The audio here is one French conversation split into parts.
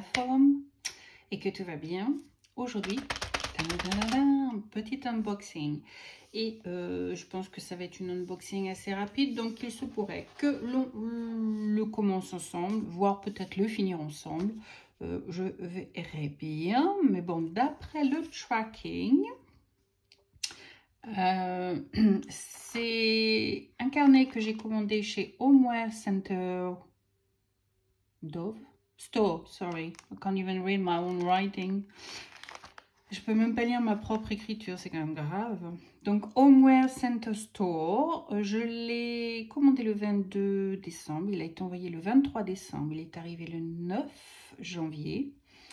forme et que tout va bien. Aujourd'hui, petit unboxing. Et je pense que ça va être une unboxing assez rapide, donc il se pourrait que l'on le commence ensemble, voire peut-être le finir ensemble. Je verrai bien, mais bon, d'après le tracking, c'est un carnet que j'ai commandé chez Homeware Center Store, sorry, I can't even read my own writing. Je peux même pas lire ma propre écriture, c'est quand même grave. Donc, Homeware Center Store, je l'ai commandé le 22 décembre. Il a été envoyé le 23 décembre. Il est arrivé le 9 janvier.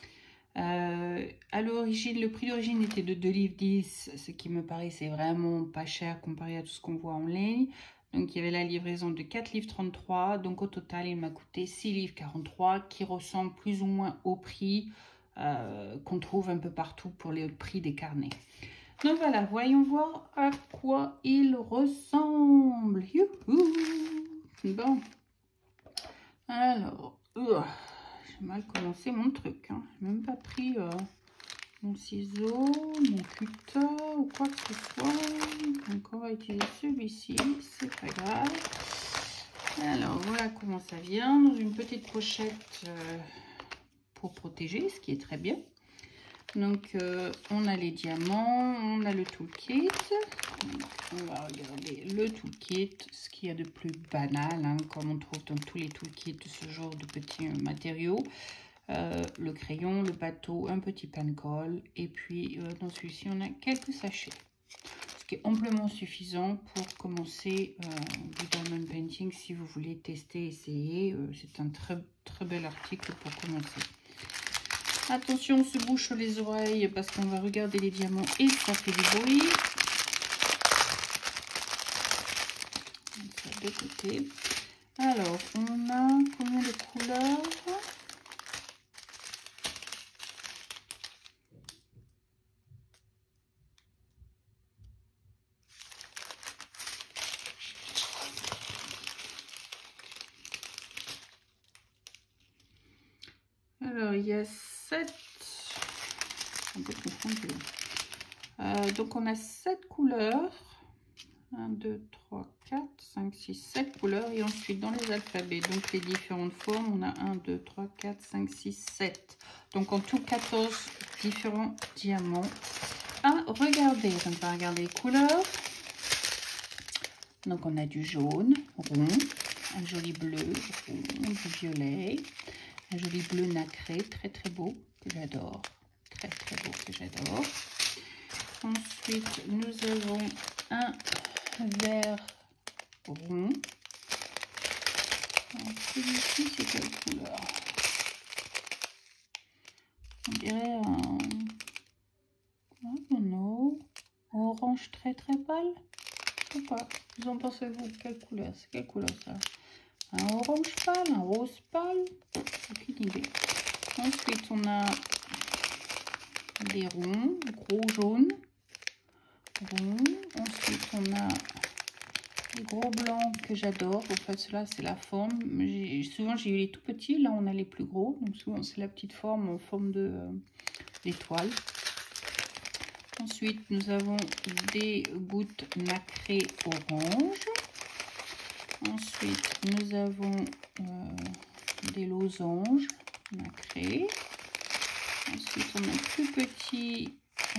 À l'origine, le prix d'origine était de 2,10 livres, ce qui me paraissait vraiment pas cher comparé à tout ce qu'on voit en ligne. Donc, il y avait la livraison de 4,33 livres. Donc, au total, il m'a coûté 6,43 livres, qui ressemble plus ou moins au prix qu'on trouve un peu partout pour les prix des carnets. Donc voilà, voyons voir à quoi il ressemble. Youhou. Bon, alors, j'ai mal commencé mon truc. Hein. J'ai même pas pris mon ciseau, mon cutter ou quoi que ce soit. Donc on va utiliser celui-ci, c'est pas grave. Alors voilà comment ça vient, dans une petite pochette pour protéger, ce qui est très bien. Donc on a les diamants, on a le toolkit. Donc, on va regarder le toolkit, ce qu'il y a de plus banal, hein, comme on trouve dans tous les toolkits de ce genre de petits matériaux. Le crayon, le bateau, un petit pan-colle, et puis dans celui-ci on a quelques sachets. Ce qui est amplement suffisant pour commencer du diamond painting si vous voulez tester, essayer. C'est un très bel article pour commencer. Attention, on se bouche les oreilles parce qu'on va regarder les diamants et ça fait du bruit. Ça de côté. Alors, on a combien de couleurs? Alors, il y a 7. Donc, on a 7 couleurs. 1, 2, 3, 4, 5, 6, 7 couleurs. Et ensuite, dans les alphabets, donc les différentes formes, on a 1, 2, 3, 4, 5, 6, 7. Donc, en tout, 14 différents diamants à regarder. Donc, on va regarder les couleurs. Donc, on a du jaune, rond, un joli bleu, rond, du violet, un joli bleu nacré, très beau, que j'adore. Très beau, que j'adore. Ensuite, nous avons un vert rond. Celui-ci, c'est quelle couleur? On dirait un orange très pâle. Je sais pas. Vous en pensez vous? Quelle couleur? C'est quelle couleur ça? Un orange pâle, un rose pâle? Aucune idée. Ensuite, on a des ronds, gros jaunes. Ensuite, on a les gros blancs que j'adore. En fait, cela c'est la forme. Souvent, j'ai eu les tout petits. Là, on a les plus gros. Donc, souvent, c'est la petite forme en forme d'étoile. Ensuite, nous avons des gouttes nacrées orange. Ensuite, nous avons des losanges nacrés. Ensuite, on a plus petit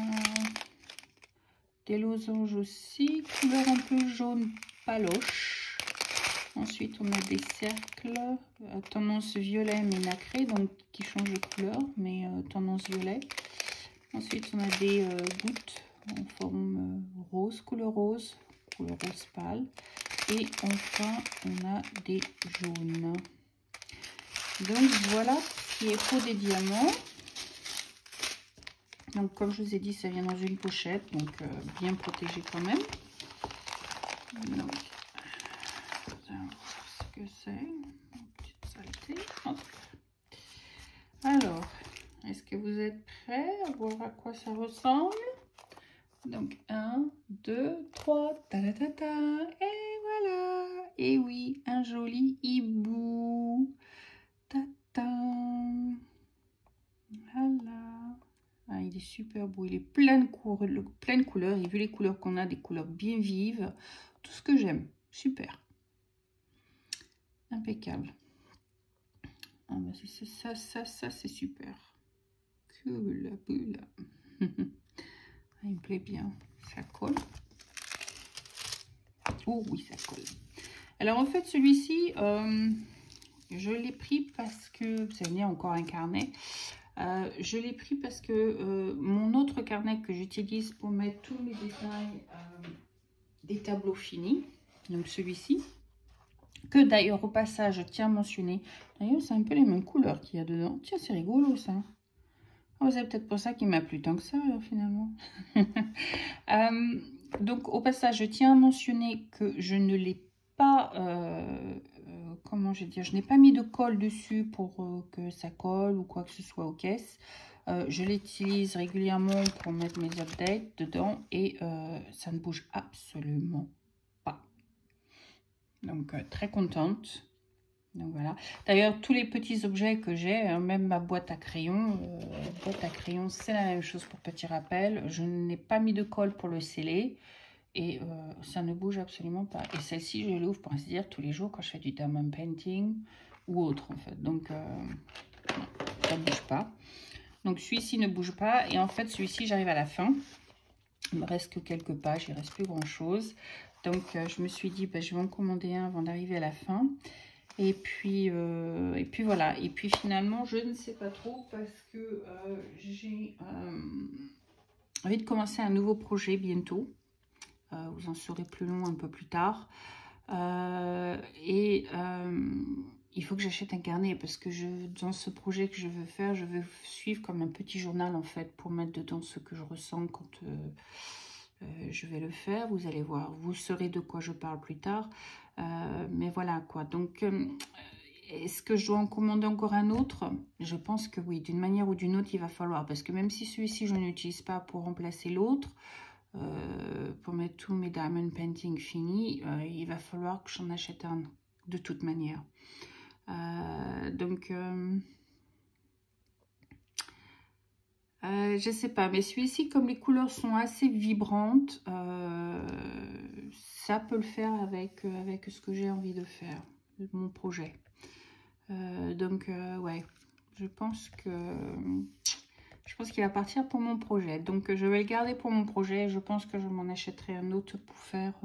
des losanges aussi, couleur un peu jaune paloche. Ensuite, on a des cercles à tendance violet mais nacré, donc qui changent de couleur, mais tendance violet. Ensuite, on a des gouttes en forme rose, couleur rose pâle. Et enfin, on a des jaunes. Donc, voilà ce qui est pour des diamants. Donc, comme je vous ai dit, ça vient dans une pochette, donc bien protégé quand même. Donc, on va voir ce que c'est. Une petite saleté. Hop. Alors, est-ce que vous êtes prêts à voir à quoi ça ressemble? Donc, 1, 2, 3, ta-da-ta-ta, et voilà. Et oui, un joli hibou. Ta-ta. Voilà. Ah, il est super beau. Il est plein de couleurs. Et vu les couleurs qu'on a, des couleurs bien vives. Tout ce que j'aime. Super. Impeccable. Ah, bah, c'est ça, c'est super. Cool, cool. Ah, il me plaît bien. Ça colle. Oh oui, ça colle. Alors en fait, celui-ci, je l'ai pris parce que, vous savez, encore un carnet. Je l'ai pris parce que mon autre carnet que j'utilise pour mettre tous mes détails des tableaux finis, donc celui-ci, que d'ailleurs au passage, je tiens à mentionner, d'ailleurs c'est un peu les mêmes couleurs qu'il y a dedans. Tiens, c'est rigolo ça. Oh, c'est peut-être pour ça qu'il m'a plu tant que ça, alors, finalement. Donc, au passage, je tiens à mentionner que je ne l'ai pas... comment je vais dire? Je n'ai pas mis de colle dessus pour que ça colle ou quoi que ce soit aux caisses. Je l'utilise régulièrement pour mettre mes updates dedans et ça ne bouge absolument pas. Donc, très contente. Donc voilà. D'ailleurs, tous les petits objets que j'ai, hein, même ma boîte à crayons, c'est la même chose pour petit rappel. Je n'ai pas mis de colle pour le sceller et ça ne bouge absolument pas. Et celle-ci, je l'ouvre pour ainsi dire tous les jours quand je fais du diamond painting ou autre en fait. Donc ça ne bouge pas. Donc celui-ci ne bouge pas et en fait celui-ci, j'arrive à la fin. Il me reste que quelques pages, il ne reste plus grand chose. Donc je me suis dit, je vais en commander un avant d'arriver à la fin. Et puis voilà. Et puis finalement, je ne sais pas trop parce que j'ai envie de commencer un nouveau projet bientôt. Vous en saurez plus long un peu plus tard. Il faut que j'achète un carnet parce que dans ce projet que je veux faire, je veux suivre comme un petit journal en fait pour mettre dedans ce que je ressens quand je vais le faire. Vous allez voir, vous saurez de quoi je parle plus tard. Mais voilà quoi. Donc, est-ce que je dois en commander encore un autre? Je pense que oui, d'une manière ou d'une autre, il va falloir. Parce que même si celui-ci, je n'utilise pas pour remplacer l'autre, pour mettre tous mes diamond painting finis, il va falloir que j'en achète un de toute manière. Je sais pas, mais celui-ci, comme les couleurs sont assez vibrantes, ça peut le faire avec ce que j'ai envie de faire, mon projet. Ouais, je pense qu'il va partir pour mon projet. Donc, je vais le garder pour mon projet. Je pense que je m'en achèterai un autre pour faire...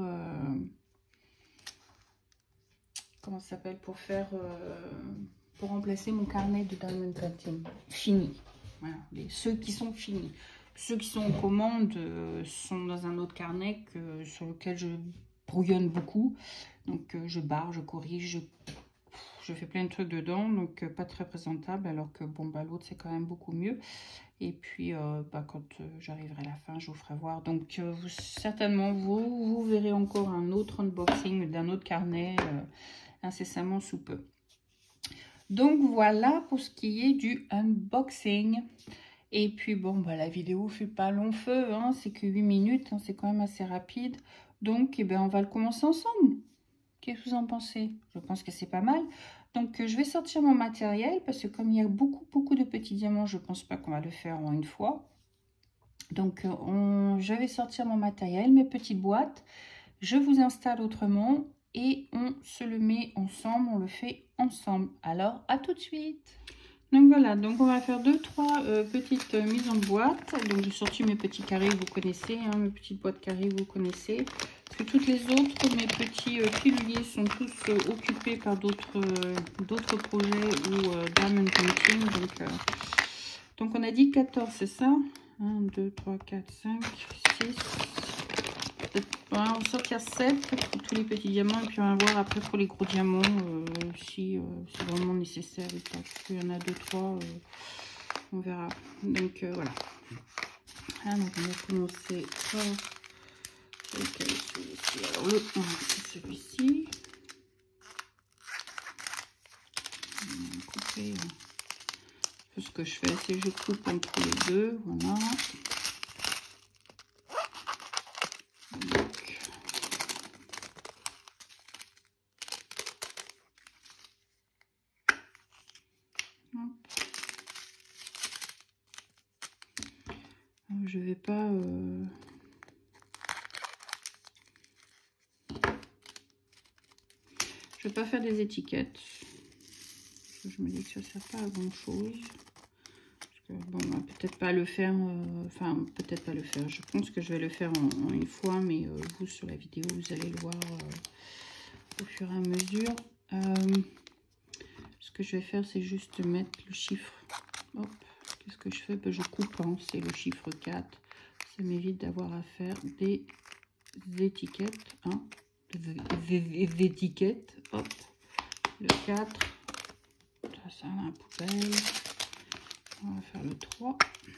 comment ça s'appelle? Pour remplacer mon carnet de diamond painting fini. Voilà, ceux qui sont finis. Ceux qui sont en commande sont dans un autre carnet sur lequel je brouillonne beaucoup. Donc, je barre, je corrige, je fais plein de trucs dedans, donc pas très présentable, alors que bon, l'autre c'est quand même beaucoup mieux. Et puis quand j'arriverai à la fin, je vous ferai voir. Donc certainement vous verrez encore un autre unboxing d'un autre carnet incessamment sous peu. Donc voilà pour ce qui est du unboxing. Et puis bon, la vidéo fait pas long feu, hein, c'est que 8 minutes, hein, c'est quand même assez rapide. Donc on va le commencer ensemble. Qu'est-ce que vous en pensez? Je pense que c'est pas mal. Donc, je vais sortir mon matériel parce que comme il y a beaucoup de petits diamants, je pense pas qu'on va le faire en une fois. Donc, je vais sortir mon matériel, mes petites boîtes. Je vous installe autrement et on se le met ensemble, on le fait ensemble. Alors, à tout de suite. Donc voilà, donc on va faire 2-3 petites mises en boîte. Donc j'ai sorti mes petits carrés, vous connaissez, hein, mes petites boîtes carrées, vous connaissez. Parce que toutes les autres, mes petits piluliers sont tous occupés par d'autres projets ou diamond painting. Donc on a dit 14, c'est ça? 1, 2, 3, 4, 5, 6. Voilà, on va sortir 7 pour tous les petits diamants et puis on va voir après pour les gros diamants si c'est vraiment nécessaire ou pas. Parce qu'il y en a 2-3, on verra. Donc voilà. Donc on va commencer par celui-ci. Alors le 1, c'est celui-ci. On va couper. Ce que je fais, c'est que je coupe entre les deux. Voilà. je vais pas... Je vais pas faire des étiquettes. Je me dis que ça sert pas à grand chose. Bon, peut-être pas le faire, enfin peut-être pas le faire. Je pense que je vais le faire en une fois, mais vous sur la vidéo, vous allez le voir au fur et à mesure. Ce que je vais faire, c'est juste mettre le chiffre. Hop, qu'est-ce que je fais? Ben, je coupe, hein, c'est le chiffre 4. Ça m'évite d'avoir à faire des étiquettes. Hein, des étiquettes. Hop, le 4. Ça à la poubelle. On va faire le 3.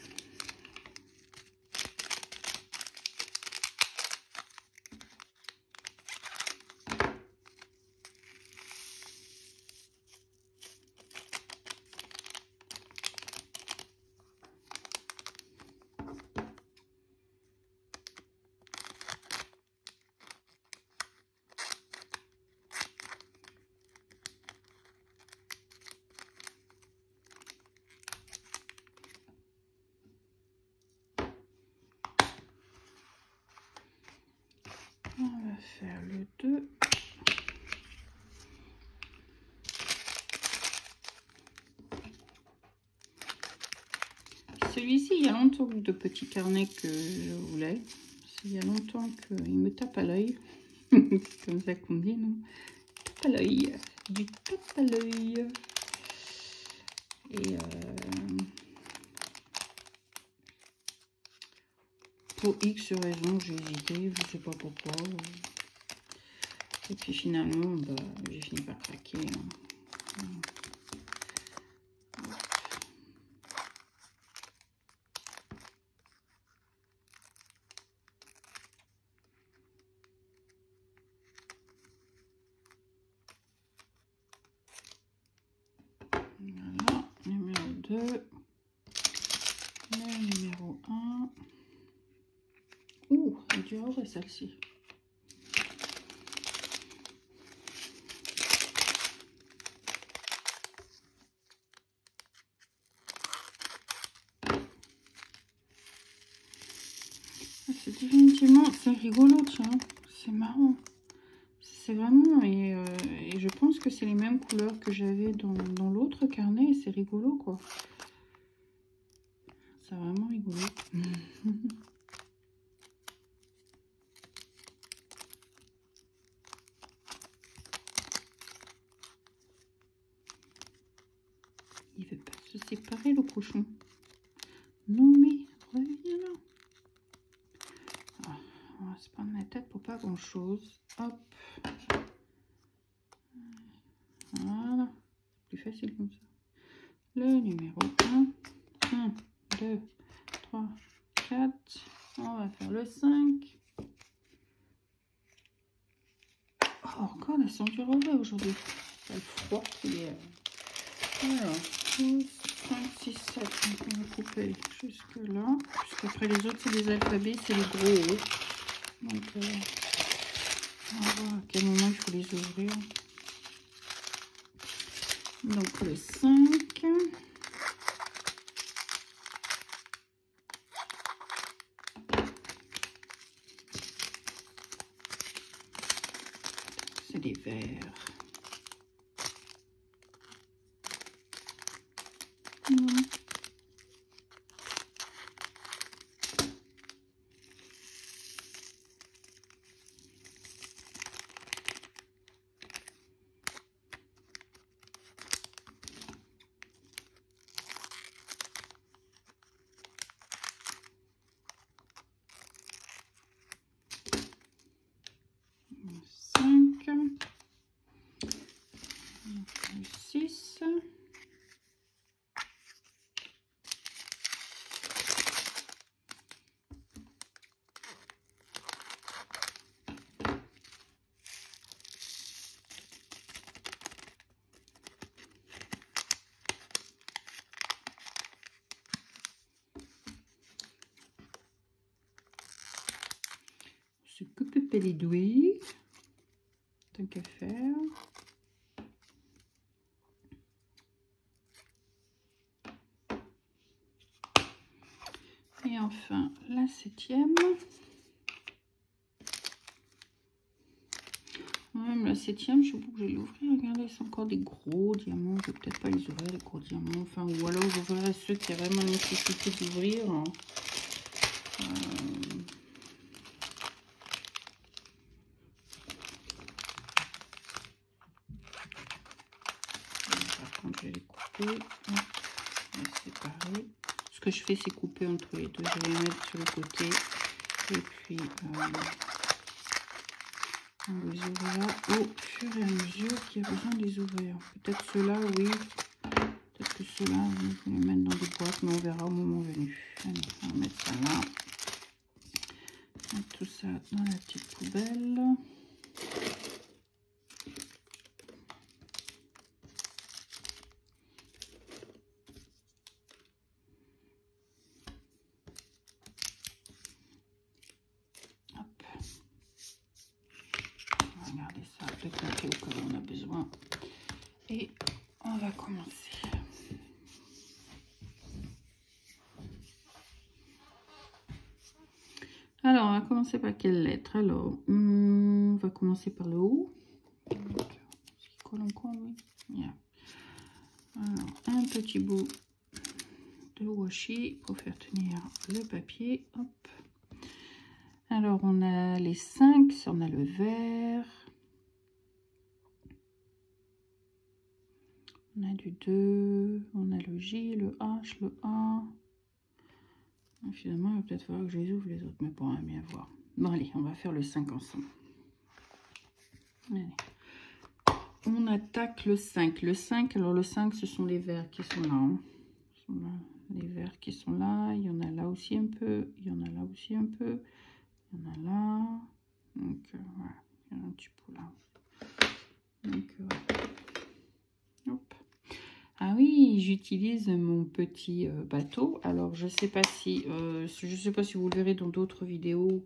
On va faire le 2. Celui-ci, il y a longtemps de petits carnets que je voulais. Il y a longtemps qu'il me tape à l'œil. C'est comme ça qu'on dit, non? Tape à l'œil. Du tape à l'œil. Et pour X raison, j'ai hésité. Je sais pas pourquoi. Et puis finalement, bah, j'ai fini par craquer. Hein. Voilà, numéro 2. Le numéro 1. Ouh, elle est dure celle-ci. C'est définitivement, c'est rigolo, tiens, c'est marrant. C'est vraiment, et je pense que c'est les mêmes couleurs que j'avais dans l'autre carnet, c'est rigolo, quoi. C'est vraiment rigolo. Il veut pas se séparer, le cochon. Non, mais reviens là. Ah, on va se prendre la tête pour pas grand chose. Hop. Voilà. Plus facile comme ça. Le numéro 1. 1, 2, 3, 4. On va faire le 5. Oh, encore la ceinture aujourd'hui. C'est le froid qui est... Alors, 12, 5, 6, 7. Donc on va couper jusque là. Puisqu'après les autres, c'est des alphabets, c'est les gros. Donc, on va voir à quel moment il faut les ouvrir. Donc, le 5. C'est des verres. Se couper les doigts, tant qu'à faire. Et Et enfin, la 7e. Même la 7e, je sais pas que je vais l'ouvrir. Regardez, c'est encore des gros diamants. Je vais peut-être pas les ouvrir, les gros diamants. Enfin, ou alors j'ouvrirai ceux qui a vraiment nécessité d'ouvrir. Hein. Par contre, je vais les couper. Les séparer. Ce que je fais, c'est couper entre les deux. Je vais les mettre sur le côté. Et puis, on les ouvrira au fur et à mesure qu'il y a besoin de les ouvrir. Peut-être ceux-là, oui. Peut-être que ceux-là, on va les mettre dans des boîtes, mais on verra au moment venu. Allez, on va mettre ça là. Mettre tout ça dans la petite poubelle. Hop. On va garder ça de côté au cas où on a besoin. Et on va commencer. Alors, on va commencer par quelle lettre? Alors, on va commencer par le haut. Ce qui colle encore, oui. Yeah. Alors, un petit bout de washi pour faire tenir le papier. Hop. Alors, on a les 5, on a le vert. On a du 2, on a le J, le H, le A. Et finalement, il va peut-être falloir que je les ouvre les autres, mais bon, on va bien voir. Bon, allez, on va faire le 5 ensemble. Allez. On attaque le 5. Le 5, alors le 5, ce sont les verts qui sont là. Hein. Ce sont là. Les verts qui sont là. Il y en a là aussi un peu. Il y en a là aussi un peu. Il y en a là. Donc, voilà. Il y en a un petit peu là. Donc, hop. Ah oui, j'utilise mon petit bateau. Alors, je sais pas si vous le verrez dans d'autres vidéos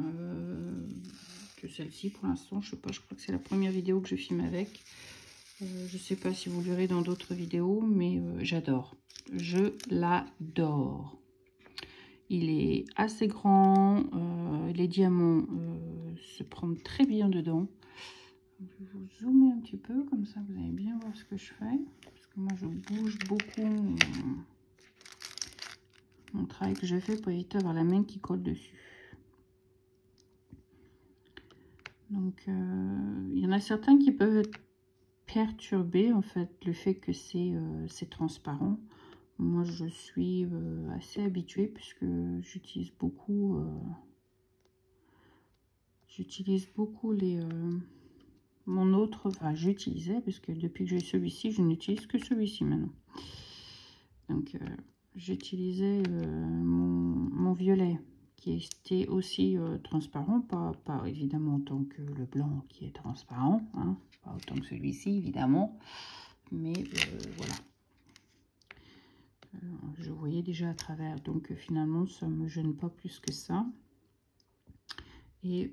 que celle-ci. Pour l'instant, je sais pas. Je crois que c'est la première vidéo que je filme avec. Je sais pas si vous le verrez dans d'autres vidéos, mais j'adore. Je l'adore. Il est assez grand. Les diamants se prennent très bien dedans. Je vais vous zoomer un petit peu, comme ça vous allez bien voir ce que je fais. Parce que moi je bouge beaucoup mon travail que je fais pour éviter d'avoir la main qui colle dessus. Donc il y en a certains qui peuvent être perturbés en fait, le fait que c'est transparent. Moi je suis assez habituée puisque j'utilise beaucoup les... mon autre, enfin j'utilisais, parce que depuis que j'ai celui-ci, je n'utilise que celui-ci maintenant. Donc j'utilisais mon violet, qui était aussi transparent, pas évidemment autant que le blanc qui est transparent, hein, pas autant que celui-ci évidemment, mais voilà. Je voyais déjà à travers, donc finalement ça me gêne pas plus que ça. Et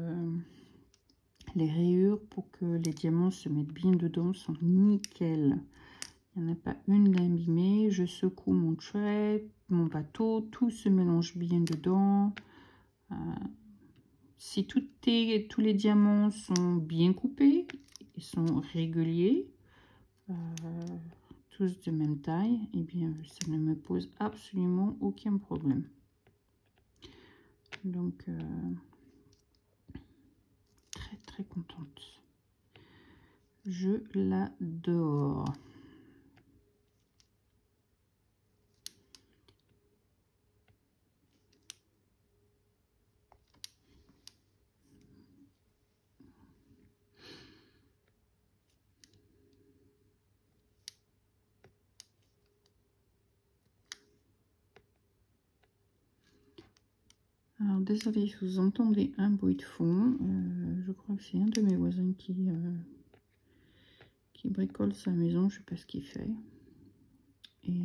les rayures pour que les diamants se mettent bien dedans sont nickel. Il n'y en a pas une d'abîmée. Je secoue mon trait, mon bateau, tout se mélange bien dedans. Si tous les diamants sont bien coupés, ils sont réguliers, tous de même taille, et bien ça ne me pose absolument aucun problème. Donc très contente. Je l'adore. Alors désolé si vous entendez un bruit de fond, je crois que c'est un de mes voisins qui bricole sa maison, je sais pas ce qu'il fait. Et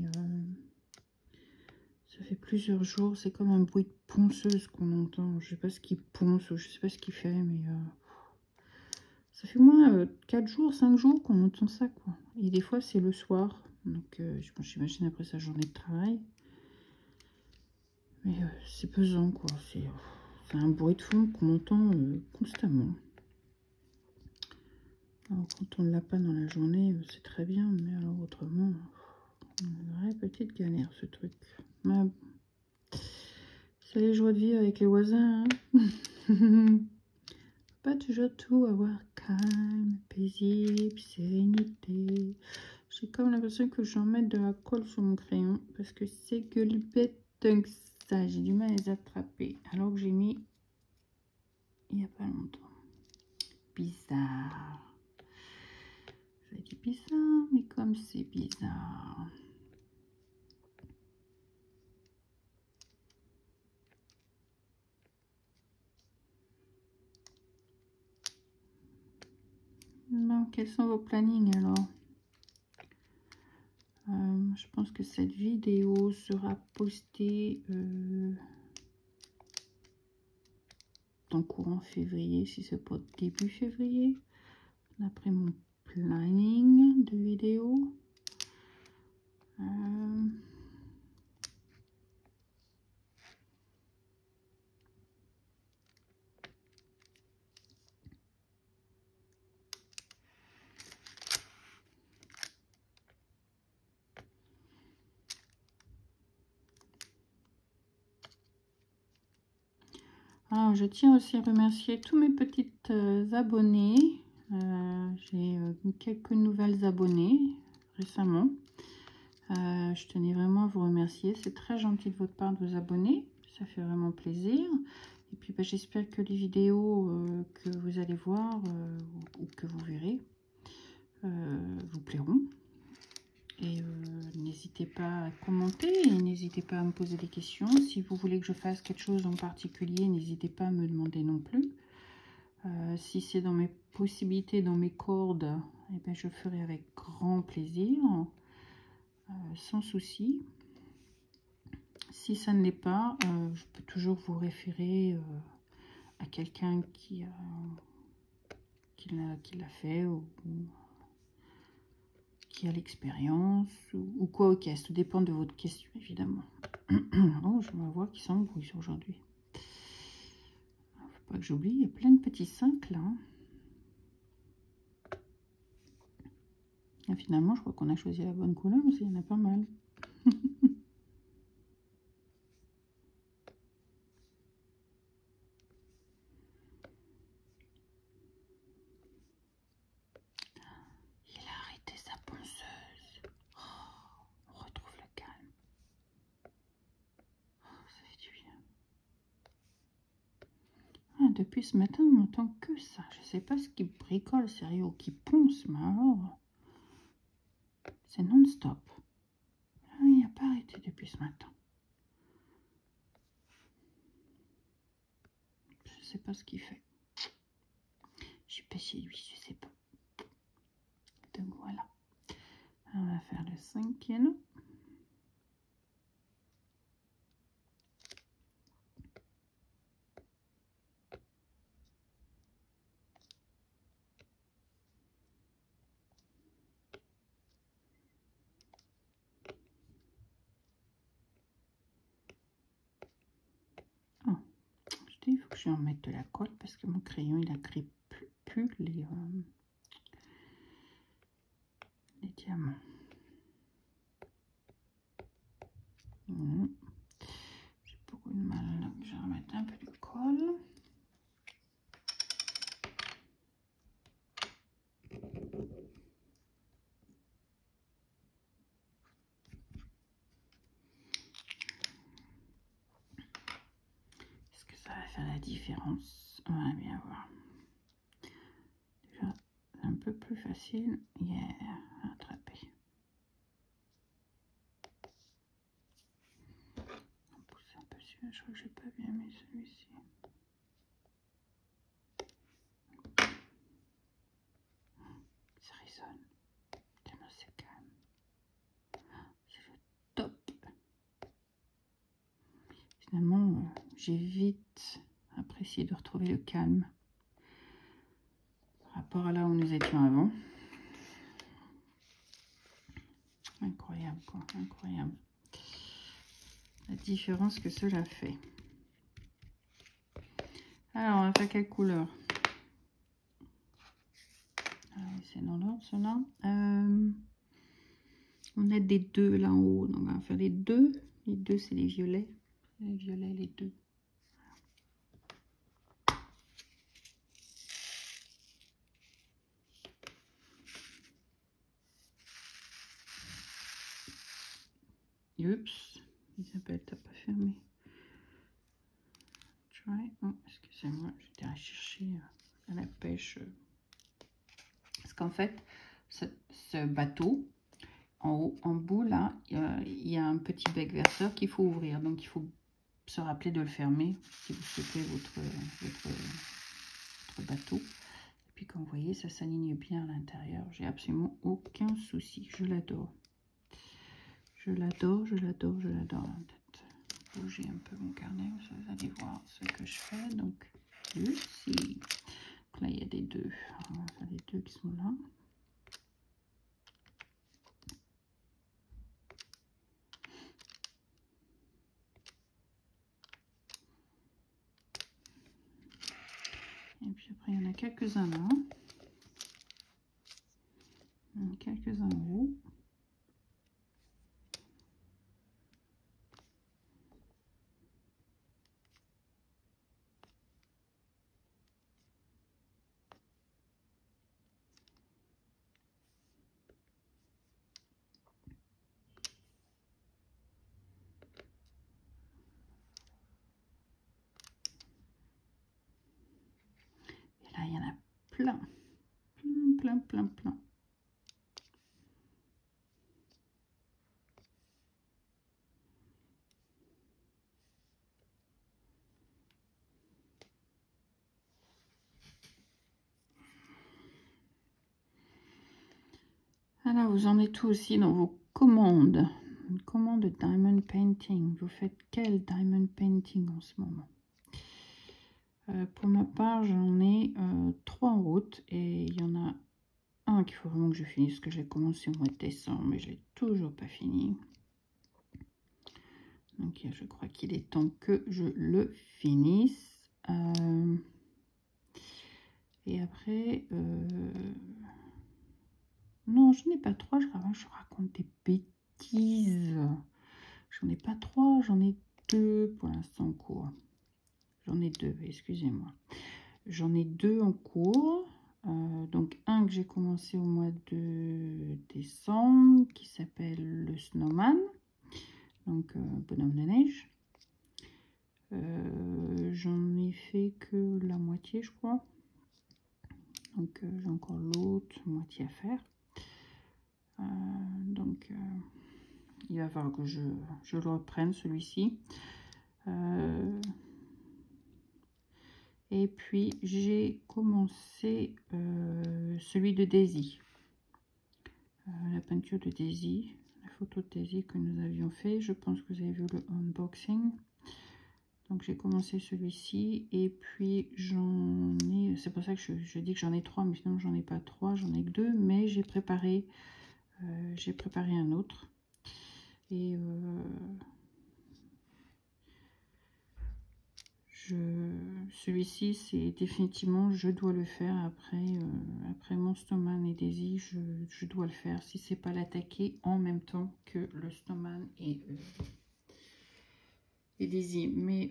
ça fait plusieurs jours, c'est comme un bruit de ponceuse qu'on entend. Je sais pas ce qu'il ponce ou je sais pas ce qu'il fait, mais ça fait au moins 4 jours, 5 jours qu'on entend ça, quoi. Et des fois c'est le soir, donc j'imagine après sa journée de travail. Mais c'est pesant, quoi. C'est un bruit de fond qu'on entend constamment. Alors, quand on ne l'a pas dans la journée, c'est très bien. Mais alors, autrement, une vraie petite galère, ce truc. Mais bon, c'est les joies de vivre avec les voisins. Hein. Pas toujours tout avoir calme, paisible, sérénité. J'ai comme l'impression que j'en mets de la colle sur mon crayon parce que c'est que le bête que ça, j'ai du mal à les attraper. Alors que j'ai mis il n'y a pas longtemps. Bizarre. Ça dit bizarre, mais comme c'est bizarre. Bon, quels sont vos plannings alors? Je pense que cette vidéo sera postée dans courant février, si c'est pas début février, d'après mon planning de vidéo. Alors, je tiens aussi à remercier tous mes petites abonnés. J'ai quelques nouvelles abonnées récemment. Je tenais vraiment à vous remercier. C'est très gentil de votre part de vous abonner. Ça fait vraiment plaisir. Et puis, j'espère que les vidéos que vous allez voir ou que vous verrez vous plairont. Et n'hésitez pas à commenter et n'hésitez pas à me poser des questions. Si vous voulez que je fasse quelque chose en particulier, n'hésitez pas à me demander non plus. Si c'est dans mes possibilités, dans mes cordes, eh bien, je ferai avec grand plaisir, sans souci. Si ça ne l'est pas, je peux toujours vous référer à quelqu'un qui l'a fait ou qui a l'expérience ou quoi au caisse. Tout dépend de votre question, évidemment. Oh, je me vois qui s'embrouille aujourd'hui. Faut pas que j'oublie, il y a plein de petits 5 là. Et finalement, je crois qu'on a choisi la bonne couleur aussi, il y en a pas mal. Il a arrêté sa ponceuse. Oh, on retrouve le calme. Oh, ça fait du bien. Ah, depuis ce matin, on n'entend que ça. Je sais pas ce qui bricole, sérieux, ou qui ponce, mais alors, c'est non-stop. Ah, il n'a pas arrêté depuis ce matin. Je sais pas ce qu'il fait. Je suis pas chez lui, je sais pas. Donc voilà. On va faire le 5e. Oh, je dis, il faut que je en mette de la colle parce que mon crayon il a pris plus les diamants. J'ai beaucoup de mal là, je vais remettre un peu de colle. Est-ce que ça va faire la différence? On va bien voir. Déjà, c'est un peu plus facile hier à attraper. On pousse un peu celui-là, je crois que j'ai pas bien mis celui-ci. Ça résonne. Tellement c'est calme. C'est le top. Finalement, j'ai vite apprécié de retrouver le calme par rapport à là où nous étions avant. Incroyable, quoi, incroyable. la différence que cela fait. Alors, on va faire quelle couleur? C'est dans l'ordre, cela. On a des 2 là en haut, donc on va faire les 2. Les 2, c'est les violets. Les violets, les 2. Oups, Isabelle, t'as pas fermé. Try. Oh, excusez-moi, j'étais à chercher à la pêche. Parce qu'en fait, ce bateau, en haut, en bout, là, il y a un petit bec verseur qu'il faut ouvrir. Donc, il faut se rappeler de le fermer si vous souhaitez votre bateau. Et puis, comme vous voyez, ça s'aligne bien à l'intérieur. J'ai absolument aucun souci. Je l'adore. Je l'adore, je l'adore, je l'adore. Peut-être bouger un peu mon carnet, vous allez voir ce que je fais. Donc, ici. Donc là, il y a des 2. On va faire les 2 qui sont là. Et puis après, il y en a quelques-uns là. Quelques-uns en haut. Et là, il y en a plein. Plein, plein, plein, plein. Alors, vous en êtes tout aussi dans vos commandes. Une commande Diamond Painting. Vous faites quel Diamond Painting en ce moment? Pour ma part, j'en ai 3 en route. Et il y en a un qu'il faut vraiment que je finisse. Que j'ai commencé au mois de décembre. Mais je l'ai toujours pas fini. Donc, je crois qu'il est temps que je le finisse. Et après... non, je n'ai pas 3, je raconte des bêtises. J'en ai pas 3, j'en ai 2 pour l'instant en cours. J'en ai 2, excusez-moi. J'en ai 2 en cours. Donc un que j'ai commencé au mois de décembre, qui s'appelle le Snowman. Donc bonhomme de neige. J'en ai fait que la moitié, je crois. Donc j'ai encore l'autre moitié à faire. Donc il va falloir que je le reprenne celui-ci. Et puis j'ai commencé celui de Daisy. La peinture de Daisy, la photo de Daisy que nous avions fait. Je pense que vous avez vu le unboxing. Donc j'ai commencé celui-ci et puis j'en ai, c'est pour ça que je dis que j'en ai 3, mais sinon j'en ai pas 3, j'en ai que 2, mais j'ai préparé un autre. Et celui-ci, c'est définitivement, je dois le faire après mon Snowman et Daisy, je dois le faire si c'est pas l'attaquer en même temps que le Snowman et Daisy. Mais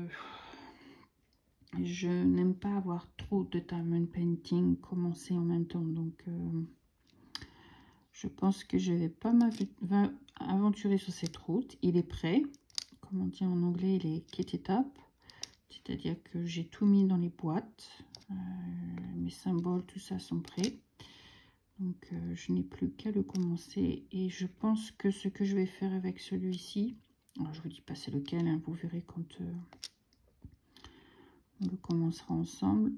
je n'aime pas avoir trop de diamond painting commencer en même temps, donc je pense que je vais pas m'aventurer sur cette route. Il est prêt, comme on dit en anglais, il est kit it up. C'est-à-dire que j'ai tout mis dans les boîtes. Mes symboles, tout ça sont prêts. Donc, je n'ai plus qu'à le commencer. Et je pense que ce que je vais faire avec celui-ci... Alors, je vous dis pas c'est lequel, hein, vous verrez quand on le commencera ensemble.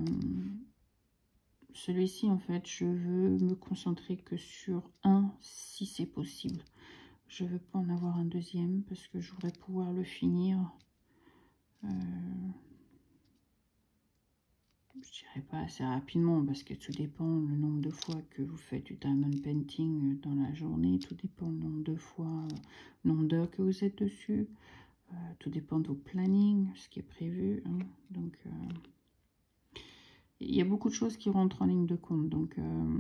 Celui-ci, en fait, je veux me concentrer que sur un, si c'est possible. Je ne veux pas en avoir un deuxième parce que je voudrais pouvoir le finir... je dirais pas assez rapidement, parce que tout dépend le nombre de fois que vous faites du diamond painting dans la journée, tout dépend le nombre de fois, le nombre d'heures que vous êtes dessus, tout dépend de vos plannings, ce qui est prévu, hein. Donc il y a beaucoup de choses qui rentrent en ligne de compte, donc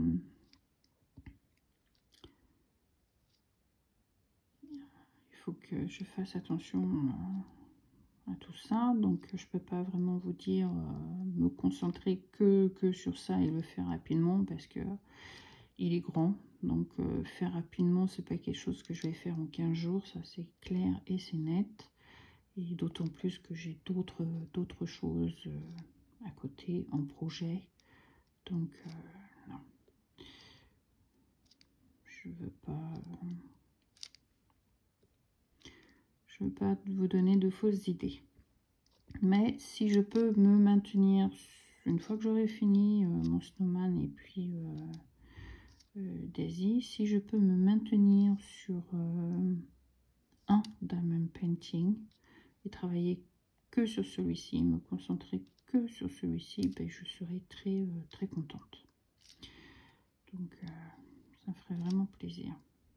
il faut que je fasse attention à tout ça. Donc je peux pas vraiment vous dire me concentrer que sur ça et le faire rapidement, parce que il est grand. Donc faire rapidement, c'est pas quelque chose que je vais faire en 15 jours, ça c'est clair et c'est net. Et d'autant plus que j'ai d'autres choses à côté en projet. Donc non, je veux pas vous donner de fausses idées. Mais si je peux me maintenir, une fois que j'aurai fini mon snowman et puis Daisy, si je peux me maintenir sur un diamond painting et travailler que sur celui-ci, me concentrer que sur celui-ci, ben, je serai très contente. Donc ça ferait vraiment plaisir.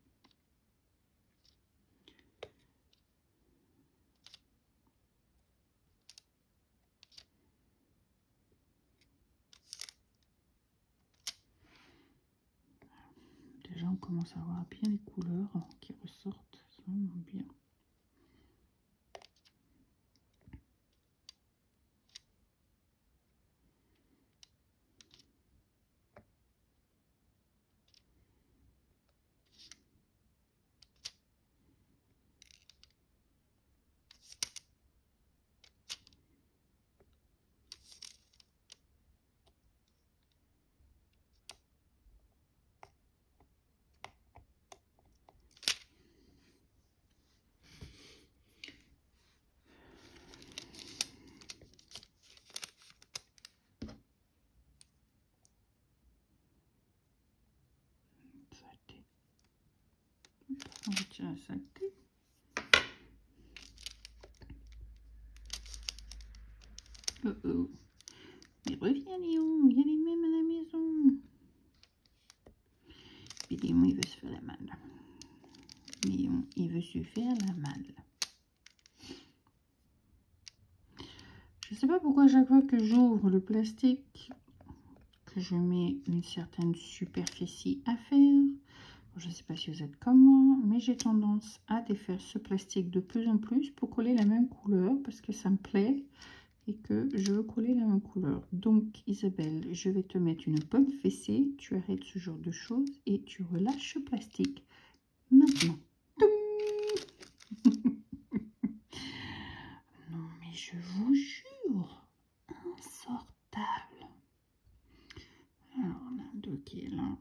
Déjà on commence à voir bien les couleurs qui ressortent, c'est vraiment bien. On retire la saleté. Oh oh. Mais reviens Léon, il y a les mêmes à la maison. Et Léon il veut se faire la malle. Léon il veut se faire la malle. Je sais pas pourquoi à chaque fois que j'ouvre le plastique, que je mets une certaine superficie à faire. Je ne sais pas si vous êtes comme moi, mais j'ai tendance à défaire ce plastique de plus en plus pour coller la même couleur, parce que ça me plaît et que je veux coller la même couleur. Donc Isabelle, je vais te mettre une bonne fessée, tu arrêtes ce genre de choses et tu relâches ce plastique maintenant. Non mais je vous jure, insortable. Alors on a deux qui est là.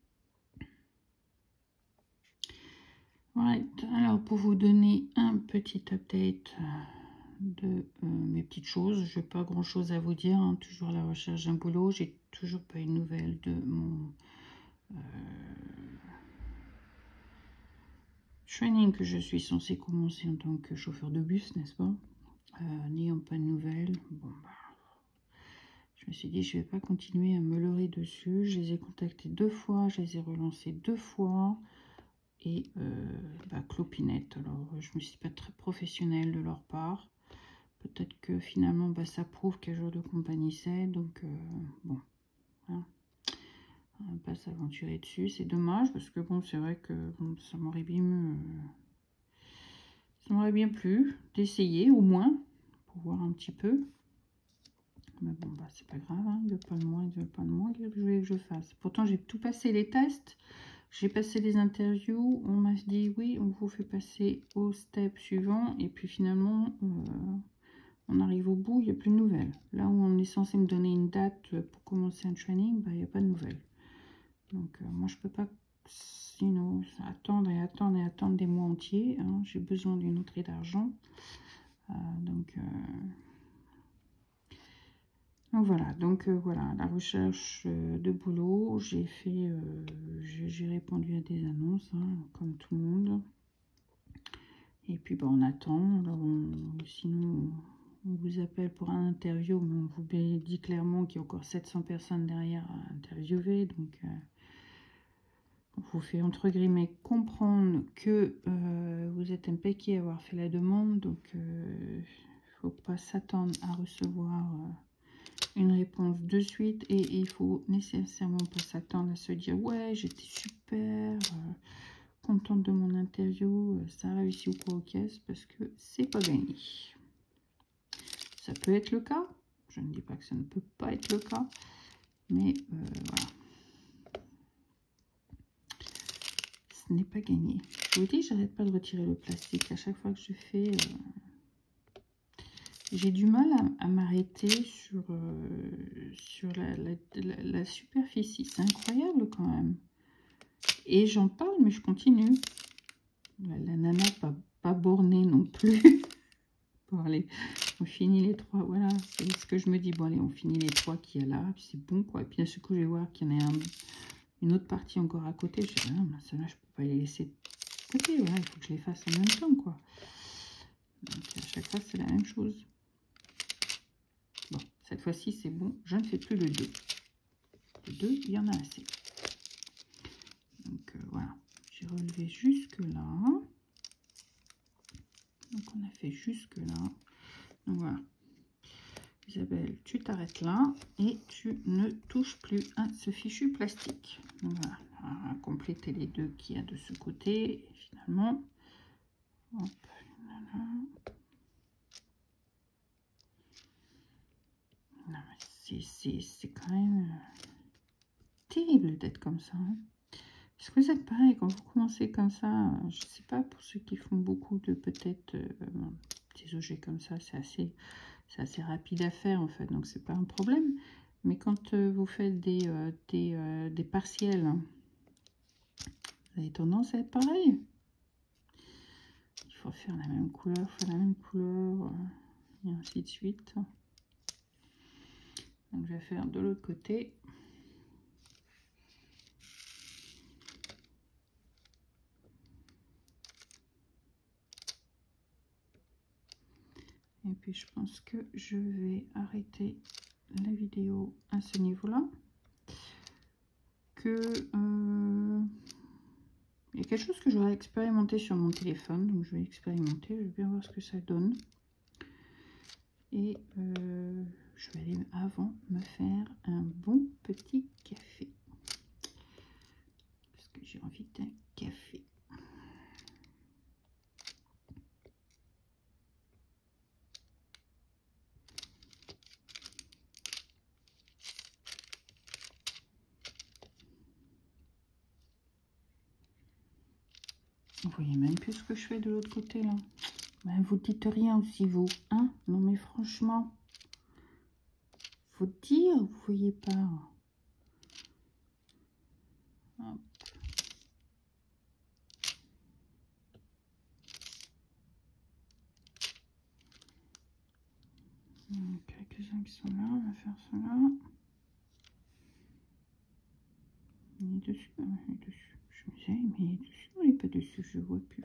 Ouais, alors pour vous donner un petit update de mes petites choses, je n'ai pas grand chose à vous dire, hein, toujours à la recherche d'un boulot, j'ai toujours pas eu de nouvelles de mon training que je suis censée commencer en tant que chauffeur de bus, n'est-ce pas? N'ayant pas de nouvelles, bon bah, je me suis dit je vais pas continuer à me leurrer dessus. Je les ai contactés 2 fois, je les ai relancés 2 fois. Et bah, clopinette, alors je me suis pas très professionnelle de leur part. Peut-être que finalement bah, ça prouve quel genre de compagnie c'est, donc bon, hein, on va pas s'aventurer dessus, c'est dommage parce que bon, c'est vrai que bon, ça m'aurait bien plu d'essayer au moins pour voir un petit peu. Mais bon bah c'est pas grave, hein, il veut pas de moi, il veut pas de moi, qu'est-ce que je voulais que je fasse? Pourtant j'ai tout passé les tests. J'ai passé les interviews, on m'a dit oui, on vous fait passer au step suivant. Et puis finalement, on arrive au bout, il n'y a plus de nouvelles. Là où on est censé me donner une date pour commencer un training, bah, il n'y a pas de nouvelles. Donc moi, je ne peux pas sinon attendre et attendre et attendre des mois entiers, hein. J'ai besoin d'une entrée d'argent. Donc voilà, voilà, la recherche de boulot, j'ai répondu à des annonces, hein, comme tout le monde. Et puis on attend, alors sinon on vous appelle pour un interview, mais on vous dit clairement qu'il y a encore 700 personnes derrière à interviewer. Donc, on vous fait entre guillemets comprendre que vous êtes impliqué à avoir fait la demande. Donc, il ne faut pas s'attendre à recevoir une réponse de suite. Et il faut nécessairement pas s'attendre à se dire « Ouais, j'étais super contente de mon interview, ça a réussi ou quoi aux caisses » parce que c'est pas gagné. Ça peut être le cas. Je ne dis pas que ça ne peut pas être le cas. Mais voilà. Ce n'est pas gagné. Je vous dis, j'arrête pas de retirer le plastique. À chaque fois que je fais... j'ai du mal à m'arrêter sur la superficie. C'est incroyable quand même. Et j'en parle, mais je continue. La nana pas bornée non plus. Bon, allez, on finit les 3. Voilà, c'est ce que je me dis. Bon, allez, on finit les 3 qu'il y a là. Puis c'est bon, quoi. Et puis, d'un seul coup, je vais voir qu'il y en a une autre partie encore à côté. Je dis, ah, non, celle-là, je peux pas les laisser de côté. Voilà, il faut que je les fasse en même temps, quoi. Donc, à chaque fois, c'est la même chose. Bon, cette fois-ci, c'est bon. Je ne fais plus le 2. Le 2, il y en a assez. Donc, voilà. J'ai relevé jusque-là. Donc, on a fait jusque-là. Donc, voilà. Isabelle, tu t'arrêtes là et tu ne touches plus à ce fichu plastique. Donc, voilà. On va compléter les deux qu'il y a de ce côté. Et finalement, hop, voilà. C'est quand même terrible d'être comme ça. Hein. Est-ce que vous êtes pareil quand vous commencez comme ça? Je ne sais pas, pour ceux qui font beaucoup de peut-être petits objets comme ça, c'est assez rapide à faire en fait, donc c'est pas un problème. Mais quand vous faites des partiels, hein, vous avez tendance à être pareil. Il faut faire la même couleur, et ainsi de suite. Donc je vais faire de l'autre côté. Et puis je pense que je vais arrêter la vidéo à ce niveau-là. Il y a quelque chose que j'aurais expérimenté sur mon téléphone, donc je vais expérimenter, je vais bien voir ce que ça donne. Et je vais aller avant me faire un bon petit café. Parce que j'ai envie d'un café. Vous voyez même plus ce que je fais de l'autre côté là. Ben, vous dites rien aussi vous, hein? Non mais franchement, faut dire, vous voyez pas. Hop. Quelques-uns qui sont là, on va faire cela. Il est dessus, il est dessus. Je me disais, mais il est dessus ou il n'est pas dessus, je ne vois plus.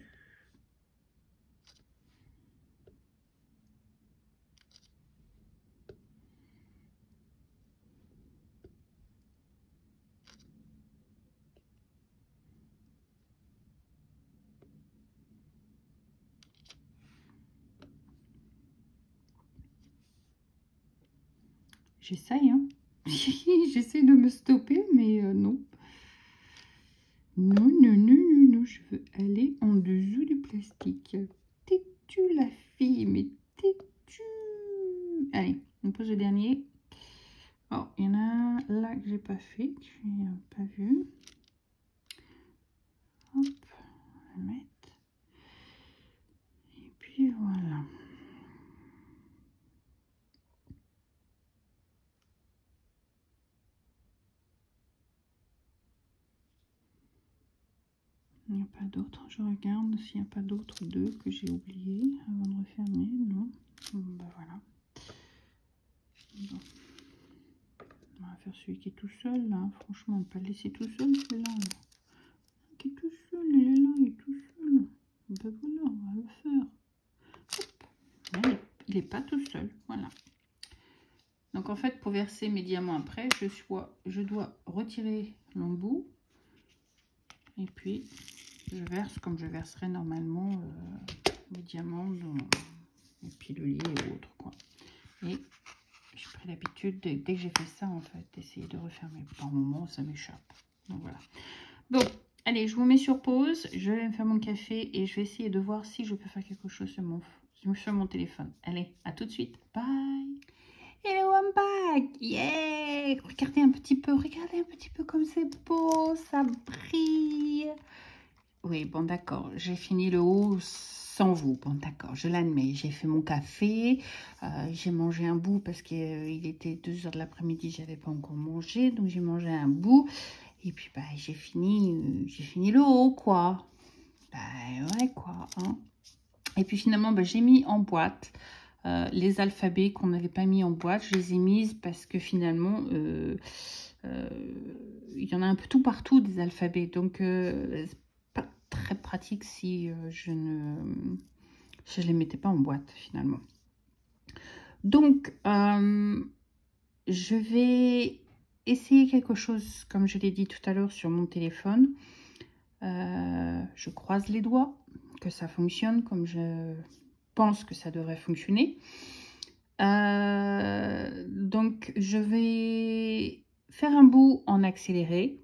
J'essaye, hein. J'essaie de me stopper, mais non. Non, non, non, non, non, je veux aller en dessous du plastique. Tais-tu, la fille, mais tais-tu. Allez, on pose le dernier. Oh, il y en a là que j'ai pas fait, que j'ai pas vu. Hop, on va mettre. Et puis voilà. Il n'y a pas d'autres. Je regarde s'il n'y a pas d'autres deux que j'ai oubliés avant de refermer. Non. Bon, bah voilà. Bon. On va faire celui qui est tout seul là. Franchement, on ne peut pas le laisser tout seul celui-là. Qui est tout seul, il est là, il est tout seul. Ben voilà, on va le faire. Hop. Là, n'est pas tout seul. Voilà. Donc en fait, pour verser mes diamants après, je dois retirer l'embout. Et puis, je verse comme je verserais normalement les diamants et puis le lait et autres, quoi. Et j'ai pris l'habitude, dès que j'ai fait ça, en fait, d'essayer de refermer. Par moment, ça m'échappe. Donc voilà. Bon, allez, je vous mets sur pause. Je vais me faire mon café et je vais essayer de voir si je peux faire quelque chose sur mon téléphone. Allez, à tout de suite. Bye. Hello, I'm back. Yeah. Regardez un petit peu comme c'est beau. Ça brille. Oui, bon, d'accord. J'ai fini le haut sans vous. Bon, d'accord, je l'admets. J'ai fait mon café. J'ai mangé un bout parce qu'il était 2 h de l'après-midi. Je n'avais pas encore mangé. Donc, j'ai mangé un bout. Et puis, bah, j'ai fini le haut, quoi. Bah, ouais, quoi. Hein. Et puis, finalement, bah, j'ai mis en boîte les alphabets qu'on n'avait pas mis en boîte. Je les ai mises parce que finalement... il y en a un peu tout partout des alphabets. Donc, très pratique si je les mettais pas en boîte finalement. Donc je vais essayer quelque chose comme je l'ai dit tout à l'heure sur mon téléphone. Je croise les doigts que ça fonctionne comme je pense que ça devrait fonctionner. Donc je vais faire un bout en accéléré.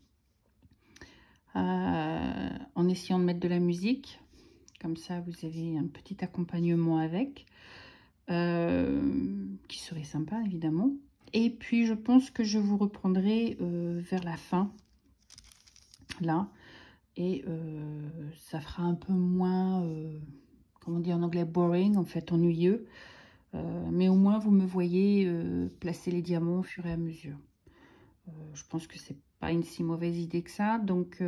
En essayant de mettre de la musique, comme ça vous avez un petit accompagnement avec, qui serait sympa évidemment. Et puis je pense que je vous reprendrai vers la fin, là, et ça fera un peu moins, comment dire en anglais, boring, en fait, ennuyeux, mais au moins vous me voyez placer les diamants au fur et à mesure. Je pense que c'est pas une si mauvaise idée que ça, donc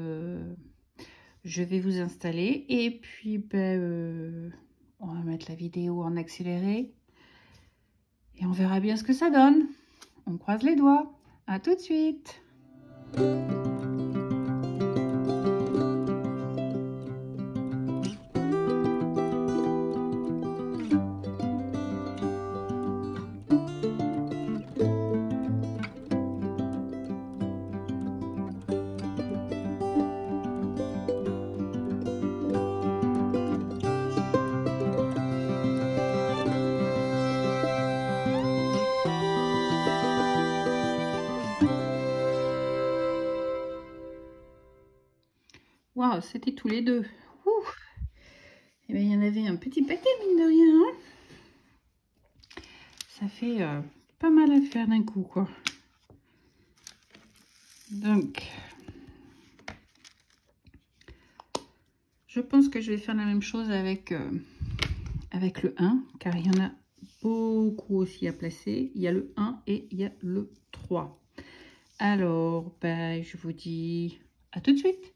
je vais vous installer et puis ben, on va mettre la vidéo en accéléré et on verra bien ce que ça donne. On croise les doigts. À tout de suite. Waouh, c'était tous les deux. Et bien, il y en avait un petit paquet, mine de rien. Hein, ça fait pas mal à faire d'un coup, quoi. Donc, je pense que je vais faire la même chose avec, avec le 1, car il y en a beaucoup aussi à placer. Il y a le 1 et il y a le 3. Alors, ben, je vous dis à tout de suite.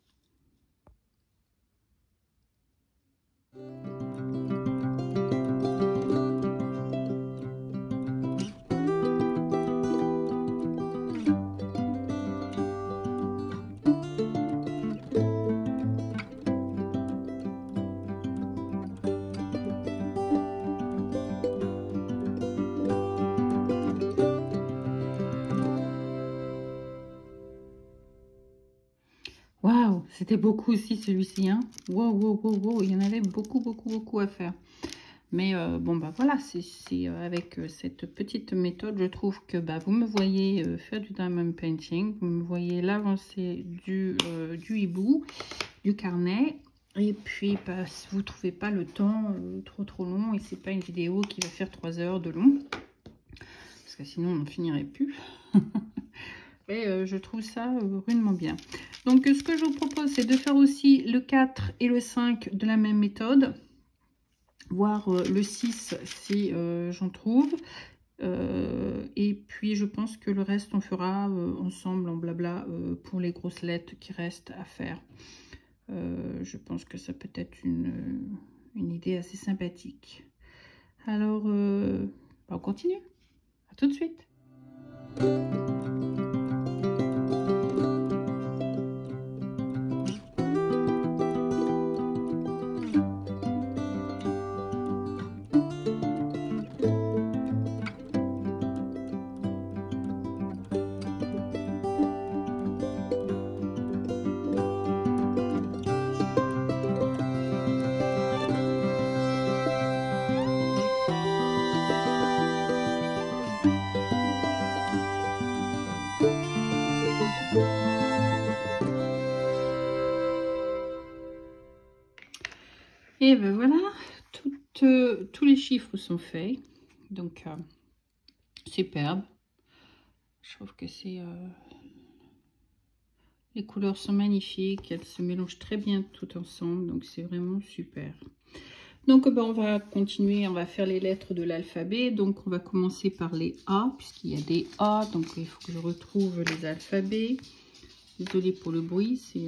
Waouh, c'était beaucoup aussi celui-ci. Hein. Wow, il y en avait beaucoup à faire. Mais bon, bah voilà, c'est avec cette petite méthode, je trouve que bah, vous me voyez faire du diamond painting, vous me voyez l'avancée du hibou, du carnet. Et puis, bah, si vous ne trouvez pas le temps trop long, et c'est pas une vidéo qui va faire 3 heures de long, parce que sinon on n'en finirait plus. Et je trouve ça rudement bien. Donc ce que je vous propose, c'est de faire aussi le 4 et le 5 de la même méthode, voire le 6 si j'en trouve. Et puis je pense que le reste on fera ensemble en blabla pour les grosses lettres qui restent à faire. Je pense que ça peut être une idée assez sympathique. Alors on continue. À tout de suite. Et ben voilà, tous les chiffres sont faits. Donc, superbe. Je trouve que c'est... les couleurs sont magnifiques. Elles se mélangent très bien tout ensemble. Donc, c'est vraiment super. Donc, ben, on va continuer. On va faire les lettres de l'alphabet. Donc, on va commencer par les A, puisqu'il y a des A. Donc, il faut que je retrouve les alphabets. Désolée pour le bruit. C'est...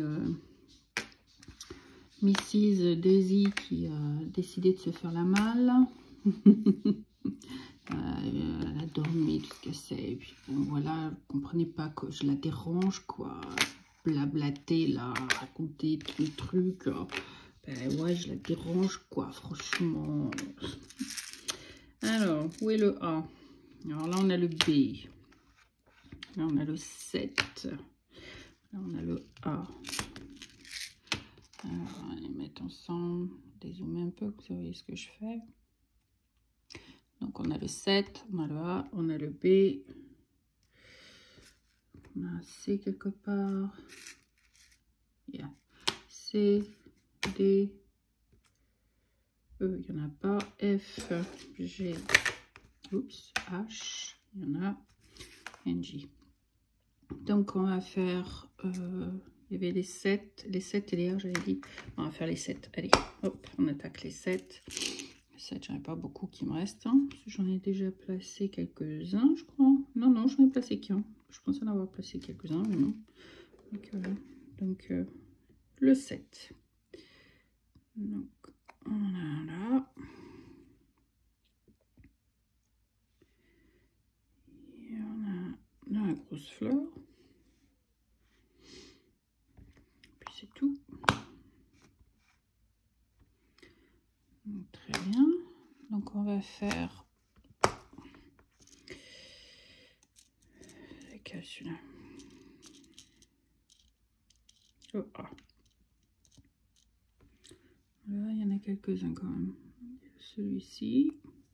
Mrs. Daisy qui a décidé de se faire la malle. Elle a dormi, tout ce qu'elle sait. Et puis bon, voilà, vous comprenez pas que je la dérange, quoi. Blablater, là, raconter tous les trucs. Ben ouais, je la dérange, quoi, franchement. Alors, où est le A? Alors là, on a le B. Là, on a le 7. Là, on a le A. Alors, on va les mettre ensemble, dézoomer un peu, vous voyez ce que je fais. Donc, on a le 7, on a le A, on a le B. On a un C quelque part. Yeah. C, D, E, il n'y en a pas. F, G, oups, H, il y en a. N, J. Donc, on va faire... il y avait les 7 et les R, j'avais dit. On va faire les 7. Allez, hop, on attaque les 7. Les 7, j'en ai pas beaucoup qui me restent. Hein, j'en ai déjà placé quelques-uns, je crois. Non, non, j'en ai placé qu'un. Je pensais en avoir placé quelques-uns, mais non. Donc, le 7. Donc, on a là. Et on a la grosse fleur. Puis c'est tout. Donc, très bien. Donc, on va faire... C'est quel celui-là? Oh, ah. Là, il y en a quelques-uns quand même. Celui-ci.